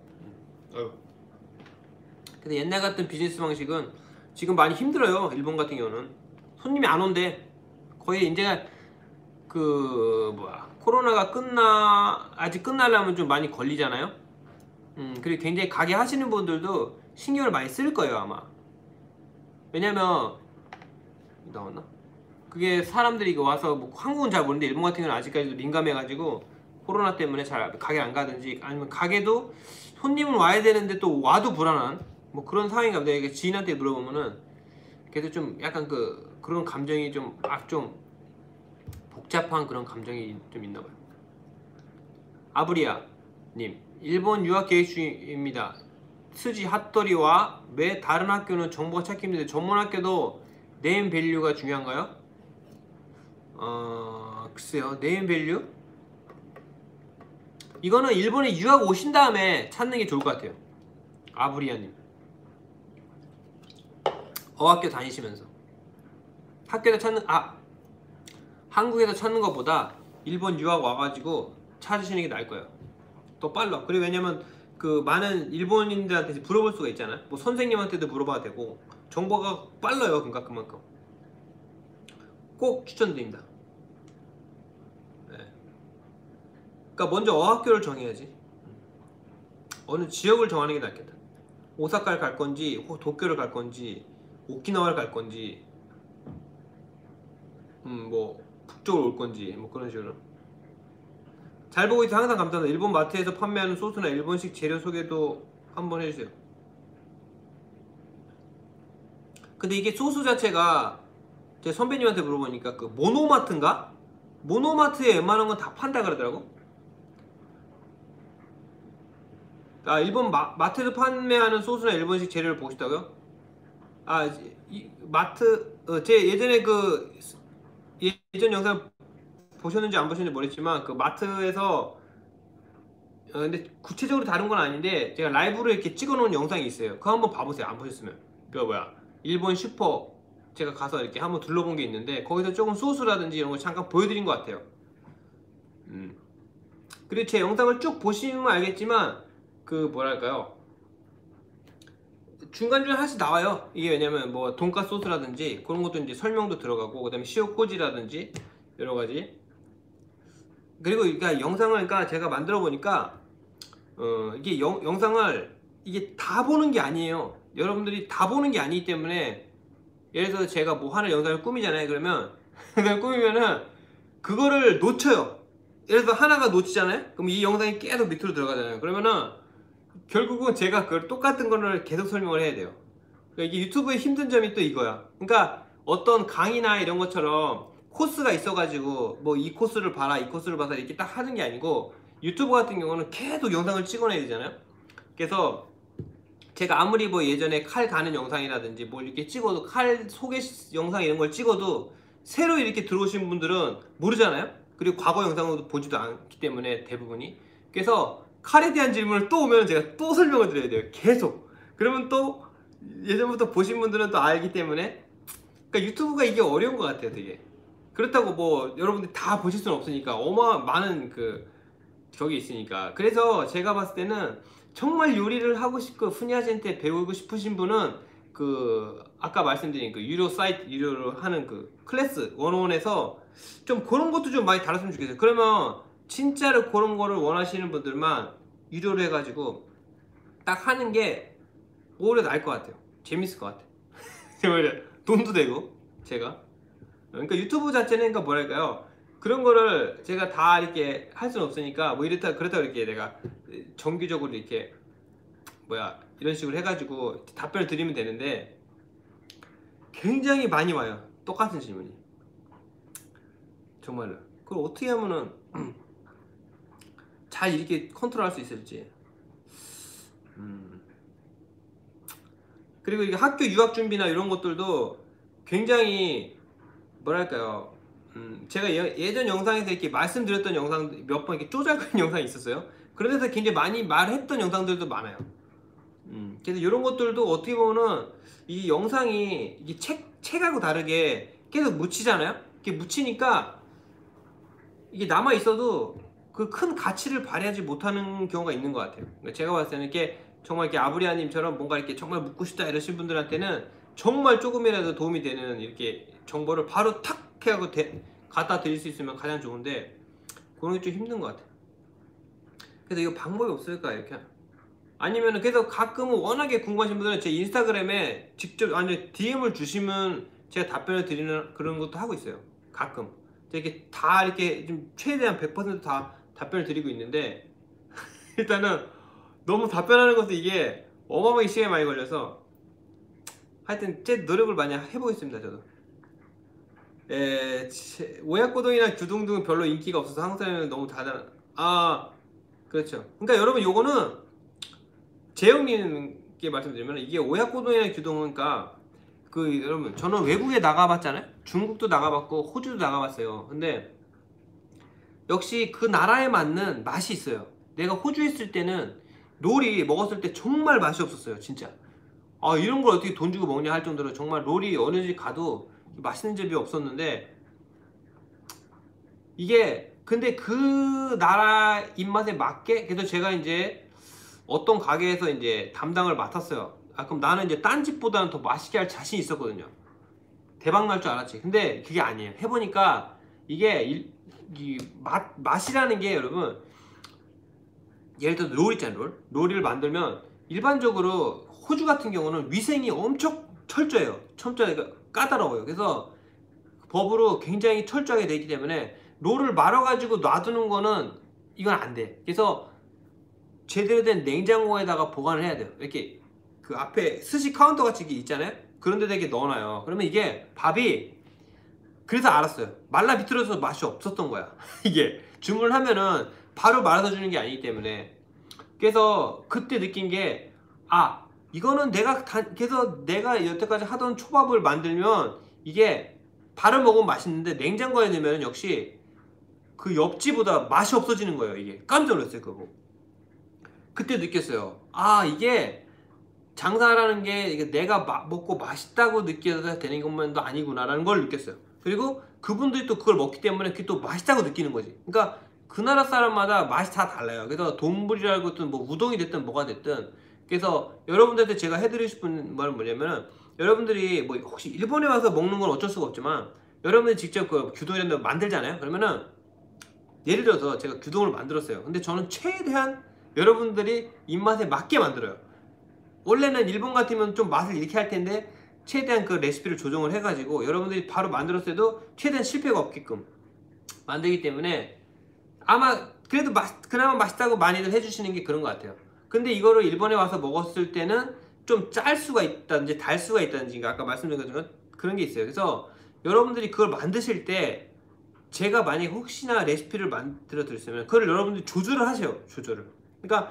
근데 옛날 같은 비즈니스 방식은 지금 많이 힘들어요. 일본 같은 경우는 손님이 안 온대. 거의 이제 코로나가 아직 끝나려면 좀 많이 걸리잖아요. 그리고 굉장히 가게 하시는 분들도 신경을 많이 쓸 거예요 아마. 왜냐면 나왔나? 그게 사람들이 와서 뭐 한국은 잘 모르는데 일본 같은 경우는 아직까지도 민감해가지고 코로나 때문에 잘 가게 안 가든지 아니면 가게도 손님은 와야 되는데 또 와도 불안한 뭐 그런 상황인가 보다. 이게 지인한테 물어보면은 그래도 좀 약간 그런 감정이 좀 복잡한 그런 감정이 좀 있나 봐요. 아브리아 님, 일본 유학 계획 중입니다. 스지 핫도리와 매 다른 학교는 정보가 찾기 힘든데 전문 학교도 네임 밸류가 중요한가요? 글쎄요. 네임 밸류? 이거는 일본에 유학 오신 다음에 찾는 게 좋을 것 같아요. 아브리아님. 어학교 다니시면서 학교에서 찾는 한국에서 찾는 것보다 일본 유학 와가지고 찾으시는 게 나을 거예요. 더 빨라. 그리고 왜냐면 많은 일본인들한테 물어볼 수가 있잖아요. 뭐 선생님한테도 물어봐도 되고 정보가 빨라요. 그만큼 꼭 추천드립니다. 네. 그러니까 먼저 어학교를 정해야지. 어느 지역을 정하는 게 낫겠다. 오사카를 갈 건지 도쿄를 갈 건지 오키나와를 갈 건지 뭐 북쪽으로 올 건지 뭐 그런 식으로. 잘 보고 있어. 항상 감사합니다. 일본 마트에서 판매하는 소스나 일본식 재료 소개도 한번 해주세요. 근데 이게 소스 자체가 제 선배님한테 물어보니까 모노마트인가? 모노마트에 웬만한 건 다 판다 그러더라고. 일본 마트에서 판매하는 소스나 일본식 재료를 보고 싶다고요? 마트 제 예전에 예전 영상 보셨는지 안 보셨는지 모르겠지만 마트에서 근데 구체적으로 다른 건 아닌데 제가 라이브로 이렇게 찍어놓은 영상이 있어요. 그거 한번 봐보세요. 안 보셨으면. 일본 슈퍼 제가 가서 이렇게 한번 둘러본 게 있는데 거기서 조금 소스라든지 이런 거 잠깐 보여드린 것 같아요. 그리고 제 영상을 쭉 보시면 알겠지만 뭐랄까요, 중간중간 하나씩 나와요. 이게 왜냐면 뭐 돈가스 소스라든지 그런 것도 이제 설명도 들어가고 그 다음에 시오코지라든지 여러가지. 그리고 영상을 제가 만들어 보니까 이게 영상을 이게 다 보는 게 아니에요. 여러분들이 다 보는 게 아니기 때문에 예를 들어서 제가 뭐 하나 영상을 꾸미잖아요. 그러면 꾸미면은 그거를 놓쳐요. 예를 들어서 하나가 놓치잖아요. 그럼 이 영상이 계속 밑으로 들어가잖아요. 그러면은 결국은 제가 그걸 똑같은 거를 계속 설명을 해야 돼요. 그러니까 이게 유튜브의 힘든 점이 또 이거야. 그러니까 어떤 강의나 이런 것처럼 코스가 있어가지고 뭐 이 코스를 봐라 이 코스를 봐라 이렇게 딱 하는 게 아니고 유튜브 같은 경우는 계속 영상을 찍어내야 되잖아요. 그래서 제가 아무리 뭐 예전에 칼 가는 영상이라든지 뭘 이렇게 찍어도 칼 소개 영상 이런 걸 찍어도 새로 이렇게 들어오신 분들은 모르잖아요. 그리고 과거 영상도 보지도 않기 때문에 대부분이. 그래서 칼에 대한 질문을 또 오면 제가 또 설명을 드려야 돼요. 계속. 그러면 또 예전부터 보신 분들은 또 알기 때문에, 그러니까 유튜브가 이게 어려운 것 같아요, 되게. 그렇다고 뭐 여러분들이 다 보실 수는 없으니까 많은 저기 있으니까. 그래서 제가 봤을 때는 정말 요리를 하고 싶고 푸니아진테 배우고 싶으신 분은 아까 말씀드린 유료 사이트 유료로 하는 클래스 101에서 좀 그런 것도 좀 많이 다뤘으면 좋겠어요. 그러면 진짜로 그런 거를 원하시는 분들만 유료로 해가지고 딱 하는 게 오히려 나을 것 같아요. 재밌을 것 같아요. 오히려 돈도 되고 제가. 그러니까 유튜브 자체는 그러니까 뭐랄까요, 그런 거를 제가 다 이렇게 할 수는 없으니까 뭐 그렇다고 이렇게 내가 정기적으로 이렇게 이런 식으로 해가지고 답변을 드리면 되는데 굉장히 많이 와요. 똑같은 질문이. 정말로. 그걸 어떻게 하면은 잘 이렇게 컨트롤할 수 있을지. 그리고 이게 학교 유학 준비나 이런 것들도 굉장히 뭐랄까요, 제가 예전 영상에서 이렇게 말씀드렸던 영상 몇 번 이렇게 쪼잘한 영상이 있었어요. 그런 데서 굉장히 많이 말했던 영상들도 많아요. 그래서 이런 것들도 어떻게 보면은 이 영상이 이게 책하고 다르게 계속 묻히잖아요. 이렇게 묻히니까 이게 남아 있어도 그 큰 가치를 발휘하지 못하는 경우가 있는 것 같아요. 그러니까 제가 봤을 때는 이렇게 정말 이렇게 아브리아님처럼 뭔가 이렇게 정말 묻고 싶다 이러신 분들한테는 정말 조금이라도 도움이 되는 이렇게 정보를 바로 탁 해하고 갖다 드릴 수 있으면 가장 좋은데 그런 게 좀 힘든 것 같아요. 그래서 이거 방법이 없을까 이렇게? 아니면은 그래서 가끔은 워낙에 궁금하신 분들은 제 인스타그램에 직접 DM을 주시면 제가 답변을 드리는 그런 것도 하고 있어요. 가끔 이렇게 다 이렇게 좀 최대한 100% 다 답변을 드리고 있는데 일단은 너무 답변하는 것도 이게 어마어마하게 시간이 많이 걸려서 하여튼 제 노력을 많이 해보겠습니다. 저도. 오약고동이나 규동등은 별로 인기가 없어서 한국 사람은 너무 그렇죠. 그러니까 여러분 요거는 재영님께 말씀드리면 이게 오약고동이나 규동은 그러니까 여러분 저는 외국에 나가봤잖아요. 중국도 나가봤고 호주도 나가봤어요. 근데 역시 그 나라에 맞는 맛이 있어요. 내가 호주에 있을 때는 롤이 먹었을 때 정말 맛이 없었어요. 진짜 이런 걸 어떻게 돈 주고 먹냐 할 정도로 정말 롤이 어느 집 가도 맛있는 집이 없었는데 이게 근데 그 나라 입맛에 맞게 그래서 제가 이제 어떤 가게에서 이제 담당을 맡았어요. 그럼 나는 이제 딴 집보다는 더 맛있게 할 자신이 있었거든요. 대박 날 줄 알았지. 근데 그게 아니에요. 해보니까 이게 맛이라는 게 여러분 예를 들어 롤 있잖아요. 롤을 만들면 일반적으로 호주 같은 경우는 위생이 엄청 철저해요. 까다로워요. 그래서 법으로 굉장히 철저하게 되어 있기 때문에 롤을 말아가지고 놔두는 거는 이건 안 돼. 그래서 제대로 된 냉장고에다가 보관을 해야 돼요. 이렇게 앞에 스시 카운터 같이 있잖아요. 그런 데다 이렇게 넣어놔요. 그러면 이게 밥이 그래서 알았어요. 말라 비틀어서 맛이 없었던 거야. 이게 주문을 하면은 바로 말아서 주는 게 아니기 때문에. 그래서 그때 느낀 게 이거는 그래서 내가 여태까지 하던 초밥을 만들면 이게 바로 먹으면 맛있는데 냉장고에 넣으면 역시 그 옆집보다 맛이 없어지는 거예요. 이게 깜짝 놀랐어요. 그거 그때 느꼈어요. 이게 장사라는 게 이게 내가 먹고 맛있다고 느껴서 되는 것만도 아니구나 라는 걸 느꼈어요. 그리고 그분들이 또 그걸 먹기 때문에 그게 또 맛있다고 느끼는 거지. 그러니까 그 나라 사람마다 맛이 다 달라요. 그래서 돈불이라고 했든 뭐 우동이 됐든 뭐가 됐든. 그래서 여러분들한테 제가 해드리고 싶은 말은 뭐냐면은 여러분들이 뭐 혹시 일본에 와서 먹는 건 어쩔 수가 없지만 여러분들이 직접 규동이라는 거 만들잖아요. 그러면은 예를 들어서 제가 규동을 만들었어요. 근데 저는 최대한 여러분들이 입맛에 맞게 만들어요. 원래는 일본 같으면 좀 맛을 이렇게 할 텐데 최대한 그 레시피를 조정을 해가지고 여러분들이 바로 만들었을 때도 최대한 실패가 없게끔 만들기 때문에 아마 그래도 그나마 맛있다고 많이들 해주시는 게 그런 것 같아요. 근데 이거를 일본에 와서 먹었을 때는 좀 짤 수가 있다든지 달 수가 있다든지 아까 말씀드린 것처럼 그런 게 있어요. 그래서 여러분들이 그걸 만드실 때 제가 만약에 혹시나 레시피를 만들어 드렸으면 그걸 여러분들이 조절을 하세요. 조절을. 그러니까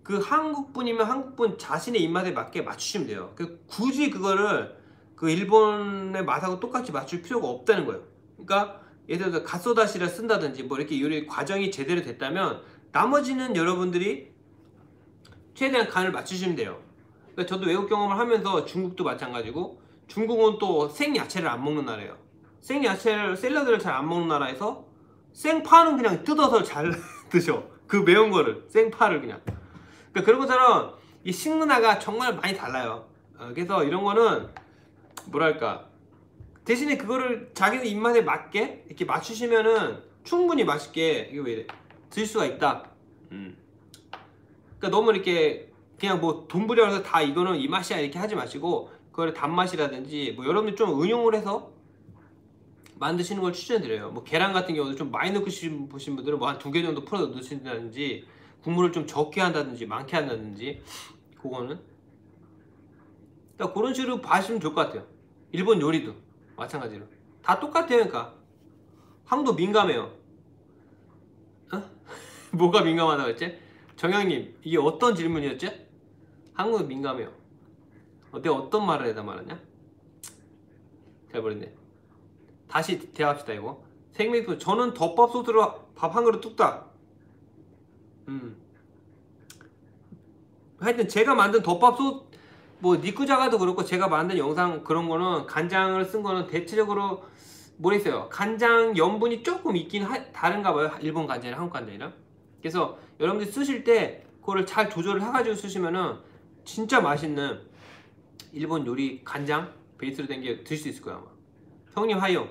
그 한국분이면 한국분 자신의 입맛에 맞게 맞추시면 돼요. 굳이 그거를 그 일본의 맛하고 똑같이 맞출 필요가 없다는 거예요. 그러니까 예를 들어서 갓소다시를 쓴다든지 뭐 이렇게 요리 과정이 제대로 됐다면 나머지는 여러분들이 최대한 간을 맞추시면 돼요. 그러니까 저도 외국 경험을 하면서 중국도 마찬가지고, 중국은 또 생야채를 안 먹는 나라예요. 생야채를, 샐러드를 잘 안 먹는 나라에서 생파는 그냥 뜯어서 잘 드셔. 그 매운 거를, 생파를 그냥. 그러니까 그런 것처럼 이 식문화가 정말 많이 달라요. 그래서 이런 거는 뭐랄까, 대신에 그거를 자기네 입맛에 맞게 이렇게 맞추시면은 충분히 맛있게 이거 왜 이래 드실 수가 있다. 그러니까 너무 이렇게 그냥 뭐 돈 부려서 다 이거는 이 맛이야 이렇게 하지 마시고, 그거를 단맛이라든지 뭐 여러분들 좀 응용을 해서 만드시는 걸 추천드려요. 뭐 계란 같은 경우도 좀 많이 넣고 싶으신 분들은 뭐 한 2개 정도 풀어 넣으신다든지, 국물을 좀 적게 한다든지 많게 한다든지, 그거는 그러니까 그런 식으로 봐주시면 좋을 것 같아요. 일본 요리도 마찬가지로 다 똑같아요. 그러니까 한국도 민감해요. 어? 뭐가 민감하다고 했지? 정영님, 이게 어떤 질문이었지? 한국은 민감해요. 내가 어떤 말을 해다 말았냐? 잘 모르겠네. 다시 대화합시다. 이거 생맥주, 저는 덮밥 소스로 밥 한 그릇 뚝딱. 하여튼 제가 만든 덮밥 소스, 뭐 니꾸자가도 그렇고 제가 만든 영상 그런 거는 간장을 쓴 거는 대체적으로 모르겠어요. 간장 염분이 조금 있긴 다른가 봐요. 일본 간장이랑 한국 간장이랑. 그래서 여러분들 쓰실 때 그거를 잘 조절을 해가지고 쓰시면은 진짜 맛있는 일본 요리 간장 베이스로 된 게 드실 수 있을 거예요 아마. 형님 하이요.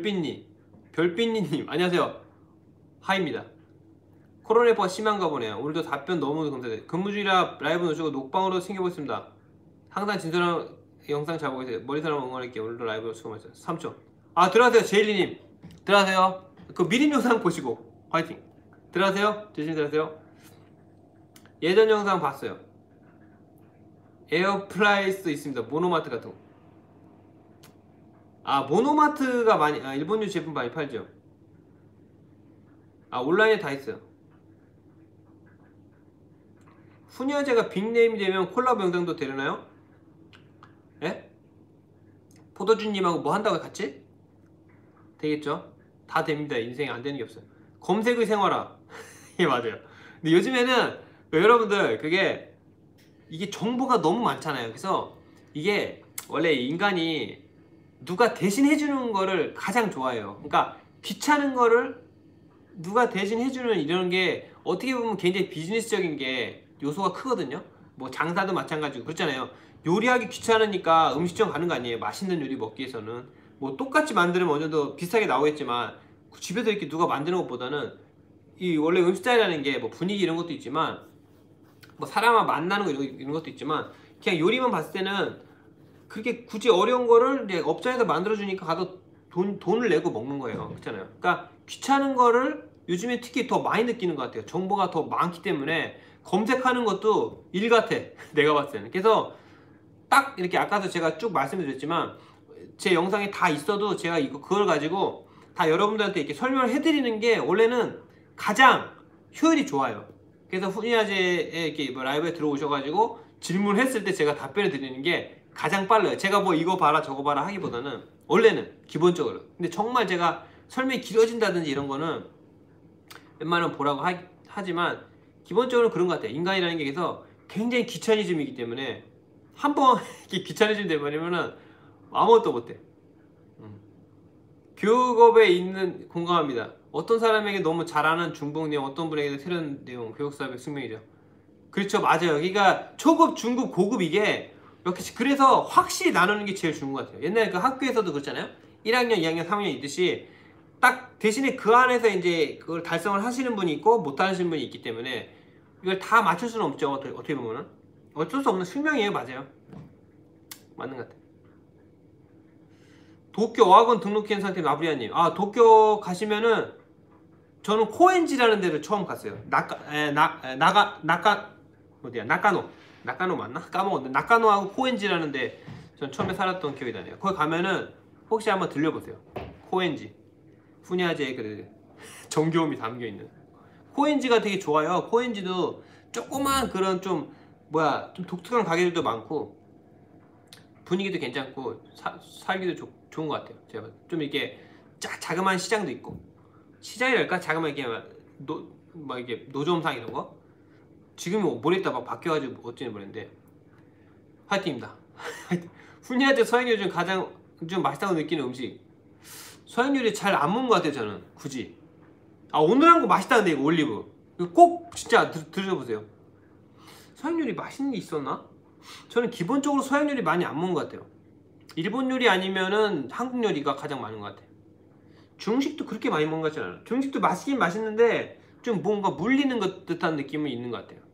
별빛니님 안녕하세요. 하이입니다. 코로나19가 심한가 보네요. 오늘도 답변 너무 감사드려요. 근무 중이라 라이브 놓치고 녹방으로 챙겨보겠습니다. 항상 진솔한 영상 잘 보고 있어요. 머리사람 응원할게요. 오늘도 라이브로 수고 많으셨어요. 3초. 들어가세요. 제일리님 들어가세요. 그 미림 영상 보시고 화이팅. 들어가세요. 조심히 들어가세요. 예전 영상 봤어요. 에어프라이스 있습니다. 모노마트 같은 거. 모노마트가 많이, 일본유 제품 많이 팔죠. 온라인에 다 있어요. 후녀제가 빅네임이 되면 콜라보 영상도 되려나요? 예? 포도주님하고 뭐 한다고 같이? 되겠죠? 다 됩니다. 인생에 안 되는 게 없어요. 검색의 생활화. 예, 맞아요. 근데 요즘에는 여러분들 이게 정보가 너무 많잖아요. 그래서 이게 원래 인간이 누가 대신 해주는 거를 가장 좋아해요. 그러니까 귀찮은 거를 누가 대신 해주는 이런 게 어떻게 보면 굉장히 비즈니스적인 게 요소가 크거든요. 뭐 장사도 마찬가지고 그렇잖아요. 요리하기 귀찮으니까 음식점 가는 거 아니에요. 맛있는 요리 먹기 위해서는. 뭐 똑같이 만들면 어느 정도 비슷하게 나오겠지만 집에서 이렇게 누가 만드는 것보다는 이 원래 음식점이라는 게 뭐 분위기 이런 것도 있지만 뭐 사람과 만나는 거 이런 것도 있지만 그냥 요리만 봤을 때는 그렇게 굳이 어려운 거를 이제 업장에서 만들어주니까 가서 돈을 내고 먹는 거예요. 그렇잖아요. 그러니까 귀찮은 거를 요즘에 특히 더 많이 느끼는 것 같아요. 정보가 더 많기 때문에 검색하는 것도 일 같아. 내가 봤을 때는. 그래서 딱 이렇게 아까도 제가 쭉 말씀드렸지만 제 영상에 다 있어도 제가 그걸 가지고 다 여러분들한테 이렇게 설명을 해드리는 게 원래는 가장 효율이 좋아요. 그래서 후니아제에 이렇게 뭐 라이브에 들어오셔가지고 질문했을 때 제가 답변을 드리는 게 가장 빨라요. 제가 뭐 이거 봐라 저거 봐라 하기보다는 원래는 기본적으로. 근데 정말 제가 설명이 길어진다든지 이런 거는 웬만하면 보라고 하지만 기본적으로 그런 것 같아요. 인간이라는 게 그래서 굉장히 귀차니즘이기 때문에 한번 이렇게 귀차니즘 되면은 아무것도 못해. 교육업에 있는 공감합니다. 어떤 사람에게 너무 잘하는 중복 내용, 어떤 분에게는 새로운 내용, 교육사업의 숙명이죠. 그렇죠, 맞아요. 그러니까 초급, 중급, 고급 이게 이렇게 그래서 확실히 나누는 게 제일 좋은 것 같아요. 옛날에 그 학교에서도 그렇잖아요. 1학년, 2학년, 3학년 있듯이 딱 대신에 그 안에서 이제 그걸 달성을 하시는 분이 있고 못 하시는 분이 있기 때문에 이걸 다 맞출 수는 없죠. 어떻게 보면은 어쩔 수 없는 숙명이에요. 맞아요. 맞는 것 같아요. 도쿄 어학원 등록한 상태 나브리아님. 도쿄 가시면은 저는 코엔지라는 데를 처음 갔어요. 나카노 맞나? 까먹었는데 나카노하고 코엔지라는 데 전 처음에 살았던 기억이 나네요. 거기 가면은 혹시 한번 들려보세요. 코엔지 후니아제의 그 정겨움이 담겨있는 코엔지가 되게 좋아요. 코엔지도 조그만 그런 좀 뭐야 좀 독특한 가게들도 많고 분위기도 괜찮고 살기도 좋은 것 같아요. 제가 좀 이렇게 자그마한 시장도 있고 시장이랄까 자그마한 이게 막 이게 노점상 이런 거 지금 모레다 막 바뀌어가지고 어찌는 모르겠는데 화이팅입니다. 훈이한테 서양 요즘 가장 좀 맛있다고 느끼는 음식 서양 요리 잘 안 먹는 것 같아요. 저는 굳이 오늘 한 거 맛있다는데 이거 올리브 이거 꼭 진짜 드셔보세요. 서양 요리 맛있는 게 있었나? 저는 기본적으로 서양 요리 많이 안 먹는 것 같아요. 일본 요리 아니면은 한국 요리가 가장 많은 것 같아요. 중식도 그렇게 많이 먹는 것 같지 않아요. 중식도 맛있긴 맛있는데 좀 뭔가 물리는 것 듯한 느낌은 있는 것 같아요.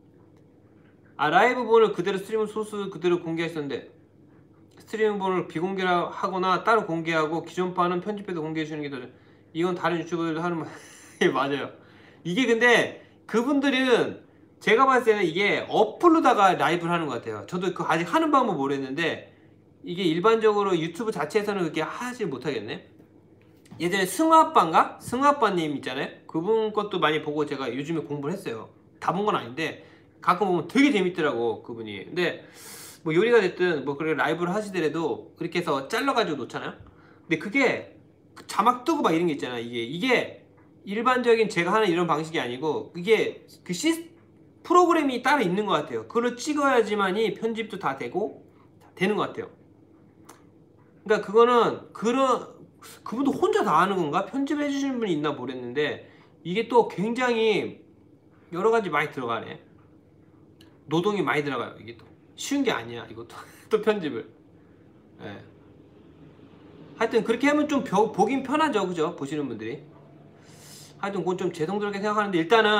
라이브본을 그대로 스트리밍 소스 그대로 공개하셨는데 스트리밍본을 비공개하거나 따로 공개하고 기존판은 편집해서 공개해주는 게 더 이건 다른 유튜버들도 하는 말 맞아요. 이게 근데 그분들은 제가 봤을 때는 이게 어플로다가 라이브를 하는 것 같아요. 저도 그 아직 하는 방법 모르겠는데 이게 일반적으로 유튜브 자체에서는 그렇게 하지 못하겠네. 예전에 승화아빠인가? 승화아빠님 있잖아요. 그분 것도 많이 보고 제가 요즘에 공부를 했어요. 다 본 건 아닌데 가끔 보면 되게 재밌더라고 그분이. 근데 뭐 요리가 됐든 뭐 그렇게 라이브를 하시더라도 그렇게 해서 잘라가지고 놓잖아요. 근데 그게 자막 뜨고 막 이런 게 있잖아요. 이게 일반적인 제가 하는 이런 방식이 아니고 이게 그 프로그램이 따로 있는 것 같아요. 그걸 찍어야지만이 편집도 다 되고 되는 것 같아요. 그러니까 그거는 그분도 혼자 다 하는 건가? 편집해 주시는 분이 있나 모르겠는데 이게 또 굉장히 여러 가지 많이 들어가네. 노동이 많이 들어가요. 이게 또 쉬운 게 아니야. 이것도 또 편집을. 예. 하여튼 그렇게 하면 좀 보긴 편하죠, 그죠? 보시는 분들이. 하여튼 그건 좀 죄송스럽게 생각하는데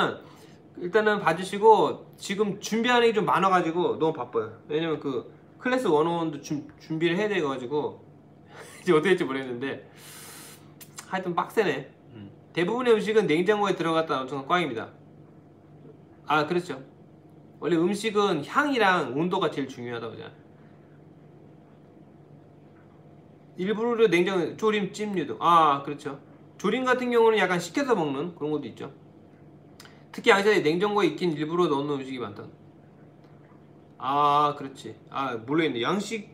일단은 봐주시고 지금 준비하는 게 좀 많아가지고 너무 바빠요. 왜냐면 그 클래스 101도 준비를 해야 돼가지고 이제 어떻게 될지 모르겠는데 하여튼 빡세네. 대부분의 음식은 냉장고에 들어갔다 엄청난 꽝입니다. 그렇죠. 원래 음식은 향이랑 온도가 제일 중요하다고 하잖아. 일부러 냉장 조림 찜류도 그렇죠. 조림 같은 경우는 약간 식혀서 먹는 그런 것도 있죠. 특히 아시아에 냉장고에 익힌 일부러 넣는 음식이 많다. 그렇지. 몰라있네. 양식.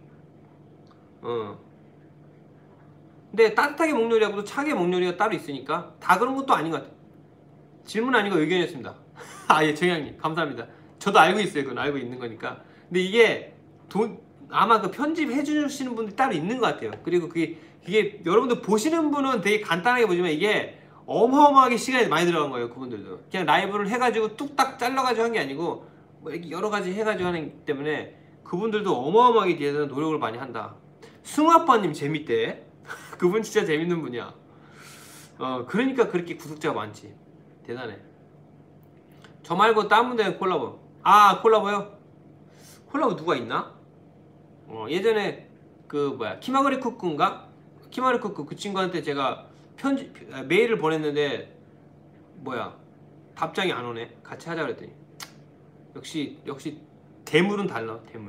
근데 따뜻하게 먹는 요리하고도 차게 먹는 요리가 따로 있으니까 다 그런 것도 아닌 것 같아요. 질문 아니고 의견이었습니다. 예, 정양님 감사합니다. 저도 알고 있어요. 그건 알고 있는 거니까. 근데 이게 아마 그 편집해 주시는 분들이 따로 있는 것 같아요. 그리고 그게 여러분들 보시는 분은 되게 간단하게 보지만 이게 어마어마하게 시간이 많이 들어간 거예요. 그분들도 그냥 라이브를 해가지고 뚝딱 잘라가지고 한 게 아니고 뭐 이렇게 여러 가지 해가지고 하는 기 때문에 그분들도 어마어마하게 뒤에서는 노력을 많이 한다. 승아빠님 재밌대. 그분 진짜 재밌는 분이야. 그러니까 그렇게 구독자가 많지. 대단해. 저 말고 다른 분들은 콜라보. 콜라보요? 콜라보 누가 있나? 예전에 그 키마그리 쿠쿠인가? 키마그리 쿠쿠 그 친구한테 제가 메일을 보냈는데 답장이 안 오네. 같이 하자 그랬더니 역시 대물은 달라. 대물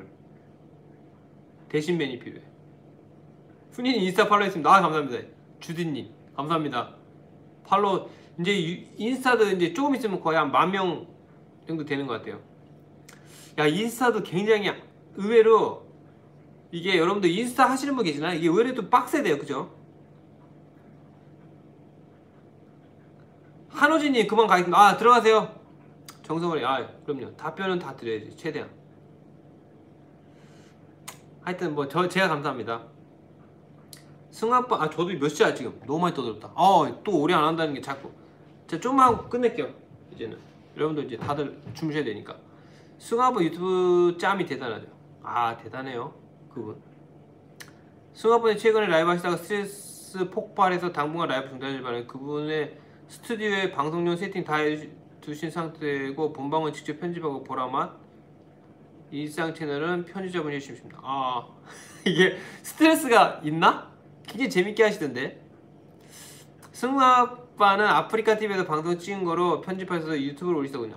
대신맨이 필요해. 훈이님 인스타 팔로우 했습니다. 감사합니다. 주디님 감사합니다. 팔로우 이제 인스타도 이제 조금 있으면 거의 한 10,000명 정도 되는 것 같아요. 인스타도 굉장히 의외로 이게 여러분들 인스타 하시는 분 계시나? 이게 의외로 또 빡세대요. 그죠? 한호진님 그만 가겠습니다. 들어가세요. 정성원이 그럼요. 답변은 다 드려야지 최대한. 하여튼 제가 감사합니다. 승아빠 저도 몇 시야 지금. 너무 많이 떠들었다. 또 오래 안 한다는 게 자꾸. 제가 좀만 하고 끝낼게요. 이제는 여러분들 이제 다들 주무셔야 되니까. 승아빠 유튜브 짬이 대단하죠. 대단해요 그분. 승아분이 최근에 라이브 하시다가 스트레스 폭발해서 당분간 라이브 중단하실 바람에 그분의 스튜디오에 방송용 세팅 다 해두신 상태고 본방은 직접 편집하고 보라맛 일상 채널은 편집자분이 해주십니다. 이게 스트레스가 있나? 굉장히 재밌게 하시던데. 승아빠는 아프리카 TV에서 방송 찍은 거로 편집해서 유튜브로 올리시더군요.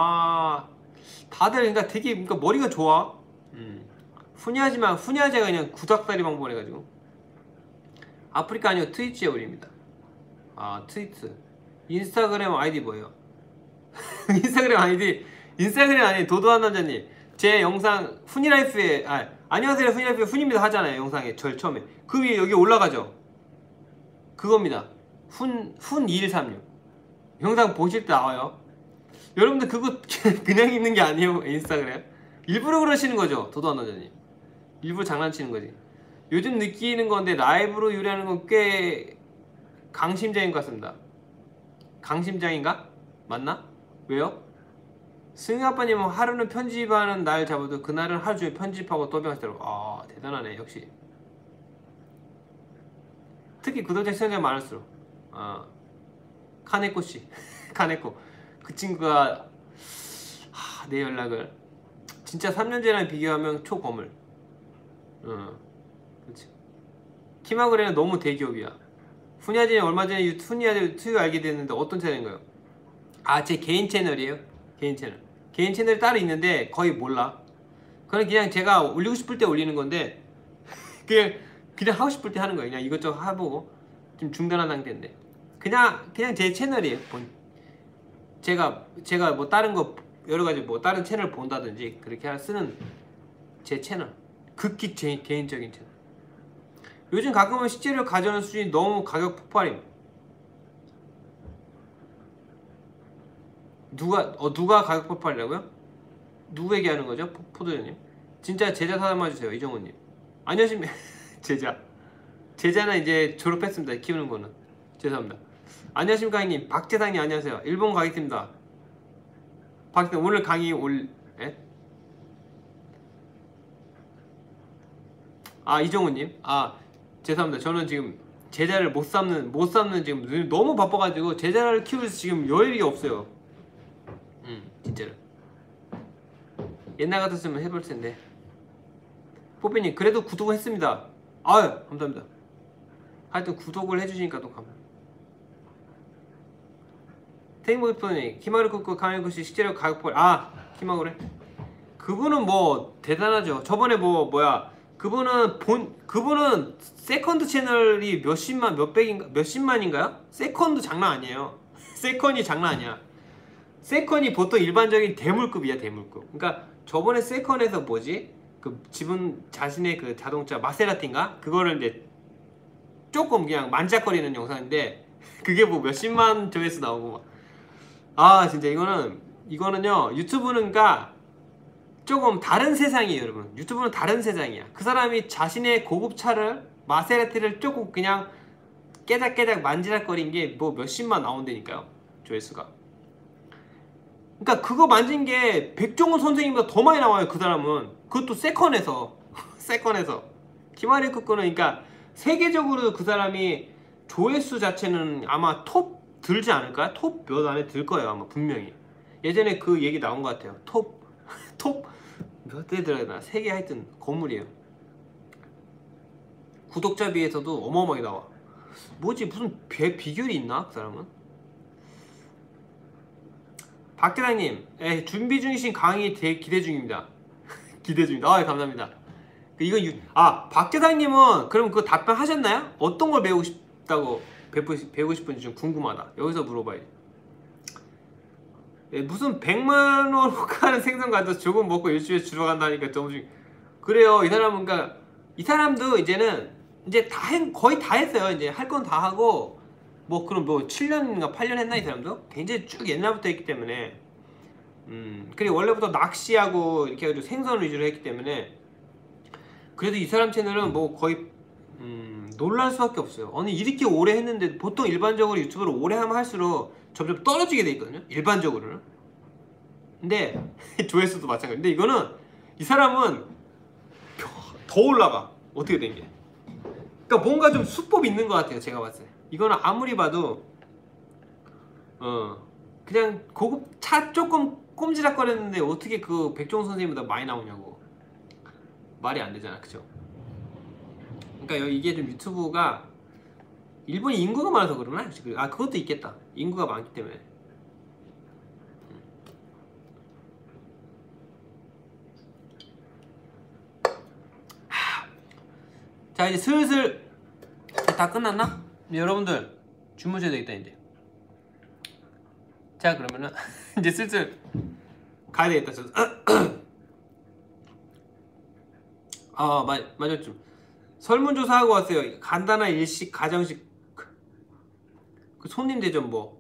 다들 그러니까 되게 머리가 좋아. 훈이하지가 그냥 구닥다리 방법 해가지고. 아프리카 아니고 트위치에 올립니다. 트위트. 인스타그램 아이디 뭐예요? 인스타그램 아이디 인스타그램 아니 도도한 남자님 제 영상 훈이라이프에 안녕하세요 훈이라이프에 훈입니다 하잖아요. 영상에 절 처음에 그 위에 여기 올라가죠. 그겁니다. 훈2136 영상 보실 때 나와요. 여러분들 그거 그냥 있는 게 아니에요. 인스타그램 일부러 그러시는 거죠. 도도한 남자님 일부러 장난치는 거지. 요즘 느끼는 건데 라이브로 요리하는 건 꽤 강심장인 것 같습니다. 강심장인가? 맞나? 왜요? 승희 아빠님은 하루는 편집하는 날 잡아도 그날은 하루 종일 편집하고 더빙하시더라고. 아 대단하네 역시. 특히 구독자 시청자 많을수록 카네코씨 카네코 그 친구가 내 연락을 진짜 3년 전이랑 비교하면 초거물. 그렇지. 키마그레는 너무 대기업이야. 훈야진이 얼마 전에 유튜브 알게 됐는데 어떤 채널인가요? 제 개인 채널이에요. 개인 채널. 개인 채널이 따로 있는데 거의 몰라. 그냥 제가 올리고 싶을 때 올리는 건데 그냥 하고 싶을 때 하는 거예요. 그냥 이것저것 해보고 좀 중단한 상태인데 그냥 제 채널이에요. 제가 뭐 다른 거 여러 가지 뭐 다른 채널 본다든지 그렇게 쓰는 제 채널. 극히 제 개인적인 채널. 요즘 가끔은 식재료 가져오는 수준이 너무 가격 폭발임. 누가 가격 폭발이라고요? 누구 얘기하는 거죠? 포도연님. 진짜 제자 사담아주세요. 이정훈님. 안녕하십니까. 제자는 이제 졸업했습니다. 키우는 거는. 죄송합니다. 안녕하십니까 형님. 박재상님 안녕하세요. 일본 가겠습니다. 박재상 오늘 강의 예? 이정훈님. 죄송합니다. 저는 지금 제자를 못 삼는 지금 너무 바빠가지고 제자를 키우면서 지금 여유가 없어요. 진짜로. 옛날 같았으면 해볼 텐데. 뽀삐님 그래도 구독을 했습니다. 감사합니다. 하여튼 구독을 해주시니까 또 감사합니다. 테이모이프님 키마루쿠쿠 카메구시 식재료 가격폭 키마구래 그분은 뭐 대단하죠. 저번에 그분은 세컨드 채널이 몇십만인가요? 세컨드 장난 아니에요. 세컨이 장난 아니야. 세컨이 보통 일반적인 대물급이야. 대물급. 그러니까 저번에 세컨에서 그 자신의 그 자동차 마세라티인가? 그거를 이제 조금 그냥 만작거리는 영상인데 그게 뭐 몇십만 조회수 나오고 진짜 이거는요 유튜브는 그러니까 조금 다른 세상이에요. 여러분 유튜브는 다른 세상이야. 그 사람이 자신의 고급차를 마세라티를 조금 그냥 깨작깨작 만지작거린 게 뭐 몇십만 나온다니까요. 조회수가. 그러니까 그거 만진 게 백종원 선생님보다 더 많이 나와요. 그 사람은. 그것도 세컨에서 키마리 쿠쿠는 그러니까 세계적으로 그 사람이 조회수 자체는 아마 톱 들지 않을까요? 톱 몇 안에 들 거예요. 아마 분명히. 예전에 그 얘기 나온 것 같아요. 톱 몇 대 들어야 되나? 세계 하여튼 건물이에요. 구독자 비에서도 어마어마하게 나와. 무슨 비결이 있나? 그 사람은? 박대장님 준비 중이신 강의 기대 중입니다. 기대 중입니다. 감사합니다. 박대장님은 그럼 그거 답변하셨나요? 어떤 걸 배우고 싶다고 배우고 싶은지 좀 궁금하다. 여기서 물어봐야지. 무슨 100만원 호가는 생선 가도 조금 먹고 일주일에 주러 간다니까 너무 그래요. 이 사람은 그러니까 이 사람도 이제는 이제 거의 다 했어요. 이제 할 건 다 하고 그럼 7년인가 8년 했나 이 사람도? 굉장히 쭉 옛날부터 했기 때문에 그리고 원래부터 낚시하고 이렇게 해가지고 생선 위주로 했기 때문에 그래도 이 사람 채널은 거의 놀랄 수밖에 없어요. 아니 이렇게 오래 했는데 보통 일반적으로 유튜브를 오래 하면 할수록 점점 떨어지게 돼 있거든요. 일반적으로는. 근데 조회수도 마찬가지. 근데 이거는 이 사람은 더 올라가. 어떻게 된 게. 그러니까 뭔가 좀 수법이 있는 것 같아요. 제가 봤을 때. 이거는 아무리 봐도 그냥 고급 차 조금 꼼지락거렸는데 어떻게 그 백종원 선생님보다 많이 나오냐고. 말이 안 되잖아. 그죠? 그러니까 이게 좀 유튜브가 일본이 인구가 많아서 그러나? 그것도 있겠다. 인구가 많기 때문에. 자 이제 슬슬 다 끝났나? 여러분들 주무셔야 되겠다 이제. 자 그러면은 이제 슬슬 가야 되겠다. 저도. 맞아 좀. 설문조사하고 왔어요. 간단한 일식 가정식 그 손님 대접 뭐.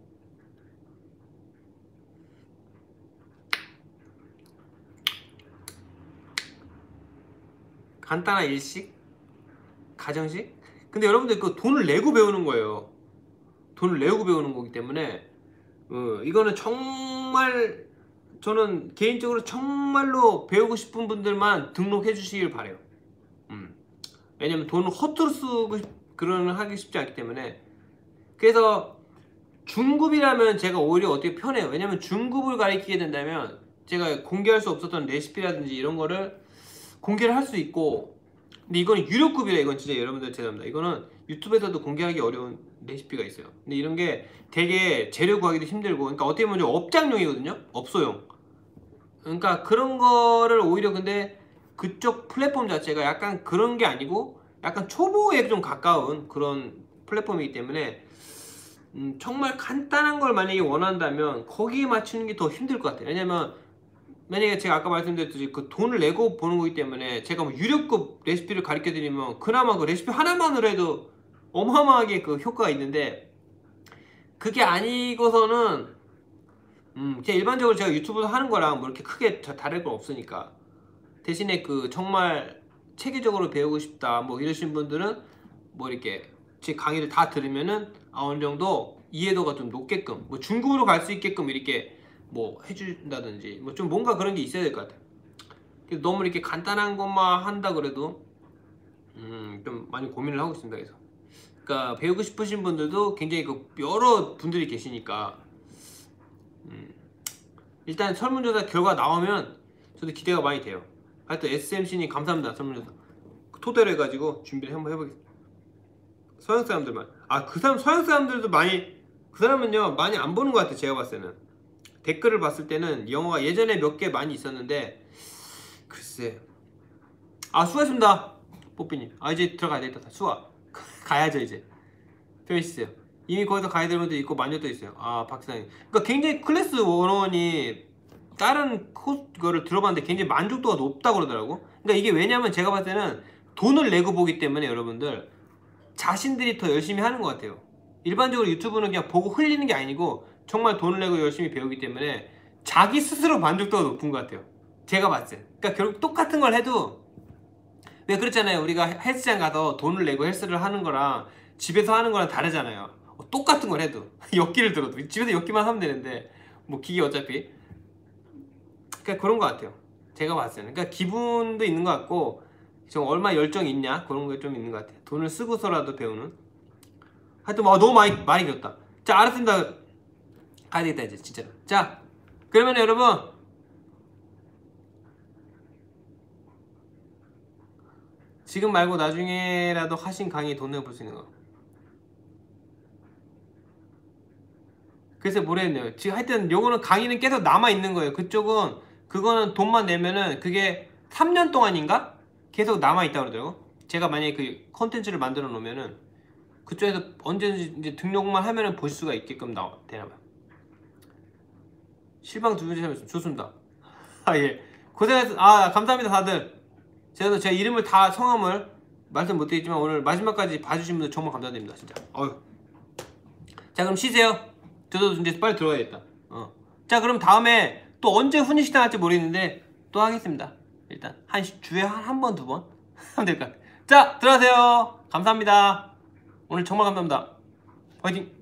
간단한 일식 가정식. 근데 여러분들 그 돈을 내고 배우는 거예요. 돈을 내고 배우는 거기 때문에 이거는 정말 저는 개인적으로 정말로 배우고 싶은 분들만 등록해 주시길 바래요. 왜냐면 돈을 허투루 쓰고 그런 하기 쉽지 않기 때문에. 그래서 중급이라면 제가 오히려 어떻게 편해요. 왜냐면 중급을 가리키게 된다면 제가 공개할 수 없었던 레시피라든지 이런 거를 공개를 할 수 있고, 근데 이거는 유료급이라. 이건 진짜 여러분들 죄송합니다. 이거는 유튜브에서도 공개하기 어려운 레시피가 있어요. 근데 이런 게 되게 재료 구하기도 힘들고, 그러니까 어떻게 보면 좀 업장용이거든요. 업소용. 그러니까 그런 거를 오히려, 근데 그쪽 플랫폼 자체가 약간 그런 게 아니고 약간 초보에 좀 가까운 그런 플랫폼이기 때문에 정말 간단한 걸 만약에 원한다면 거기에 맞추는 게 더 힘들 것 같아요. 왜냐면 만약에 제가 아까 말씀드렸듯이 그 돈을 내고 보는 거기 때문에 제가 뭐 유료급 레시피를 가르쳐 드리면 그나마 그 레시피 하나만으로 해도 어마어마하게 그 효과가 있는데, 그게 아니고서는 그냥 일반적으로 제가 유튜브에서 하는 거랑 뭐 이렇게 크게 다를 건 없으니까. 대신에 그 정말 체계적으로 배우고 싶다 뭐 이러신 분들은 뭐 이렇게 제 강의를 다 들으면은 어느 정도 이해도가 좀 높게끔 뭐 중급으로 갈 수 있게끔 이렇게 뭐 해준다든지 뭐 좀 뭔가 그런 게 있어야 될 것 같아요. 너무 이렇게 간단한 것만 한다 그래도 좀 많이 고민을 하고 있습니다. 그래서 그러니까 배우고 싶으신 분들도 굉장히 그 여러 분들이 계시니까 일단 설문조사 결과 나오면 저도 기대가 많이 돼요. 하여튼 SMC님 감사합니다. 설문조사 토대로 해가지고 준비를 한번 해보겠습니다. 서양 사람들만. 그 사람 서양 사람들도 많이, 그 사람은요 많이 안 보는 것 같아요. 제가 봤을 때는 댓글을 봤을 때는 영어가 예전에 몇 개 많이 있었는데 글쎄. 수고하셨습니다 뽀삐님. 이제 들어가야 되겠다. 수아 가야죠 이제. 표현해주세요. 이미 거기서 가야 될 분도 있고 만족도 있어요. 박사님. 그러니까 굉장히 클래스 101이 다른 거를 들어봤는데 굉장히 만족도가 높다고 그러더라고. 그러니까 이게 왜냐면 제가 봤을 때는 돈을 내고 보기 때문에 여러분들 자신들이 더 열심히 하는 것 같아요. 일반적으로 유튜브는 그냥 보고 흘리는 게 아니고 정말 돈을 내고 열심히 배우기 때문에 자기 스스로 만족도가 높은 것 같아요. 제가 봤을 때. 그러니까 결국 똑같은 걸 해도, 왜 그렇잖아요. 우리가 헬스장 가서 돈을 내고 헬스를 하는 거랑 집에서 하는 거랑 다르잖아요. 똑같은 걸 해도 역기를 들어도 집에서 역기만 하면 되는데 뭐 기계 어차피. 그러니까 그런 것 같아요. 제가 봤을 때는. 그러니까 기분도 있는 것 같고 좀 얼마 열정이 있냐 그런 게 좀 있는 것 같아요. 돈을 쓰고서라도 배우는. 하여튼 너무 많이 배웠다. 자, 알았습니다. 가야 되겠다 이제 진짜로. 자, 그러면 여러분 지금 말고 나중에라도 하신 강의 돈 내고 볼 수 있는 거. 그래서 뭐랬네요. 지금 하여튼 요거는 강의는 계속 남아 있는 거예요. 그거는 돈만 내면은 그게 3년 동안인가 계속 남아 있다 그러더라고. 제가 만약에 그 컨텐츠를 만들어 놓으면은 그쪽에서 언제든지 이제 등록만 하면은 볼 수가 있게끔 되나봐요. 실방 두 번째 참여했습니다. 좋습니다. 예. 고생했습니다. 감사합니다 다들. 제가 제 이름을 다 성함을 말씀 못드리지만 오늘 마지막까지 봐주신 분들 정말 감사드립니다 진짜. 자, 그럼 쉬세요. 저도 이제 빨리 들어가야겠다. 자, 그럼 다음에 또 언제 훈이식당 할지 모르겠는데 또 하겠습니다. 일단 주에 한 번, 두 번 하면 될 것 같아요. 자, 들어가세요. 감사합니다. 오늘 정말 감사합니다. 화이팅!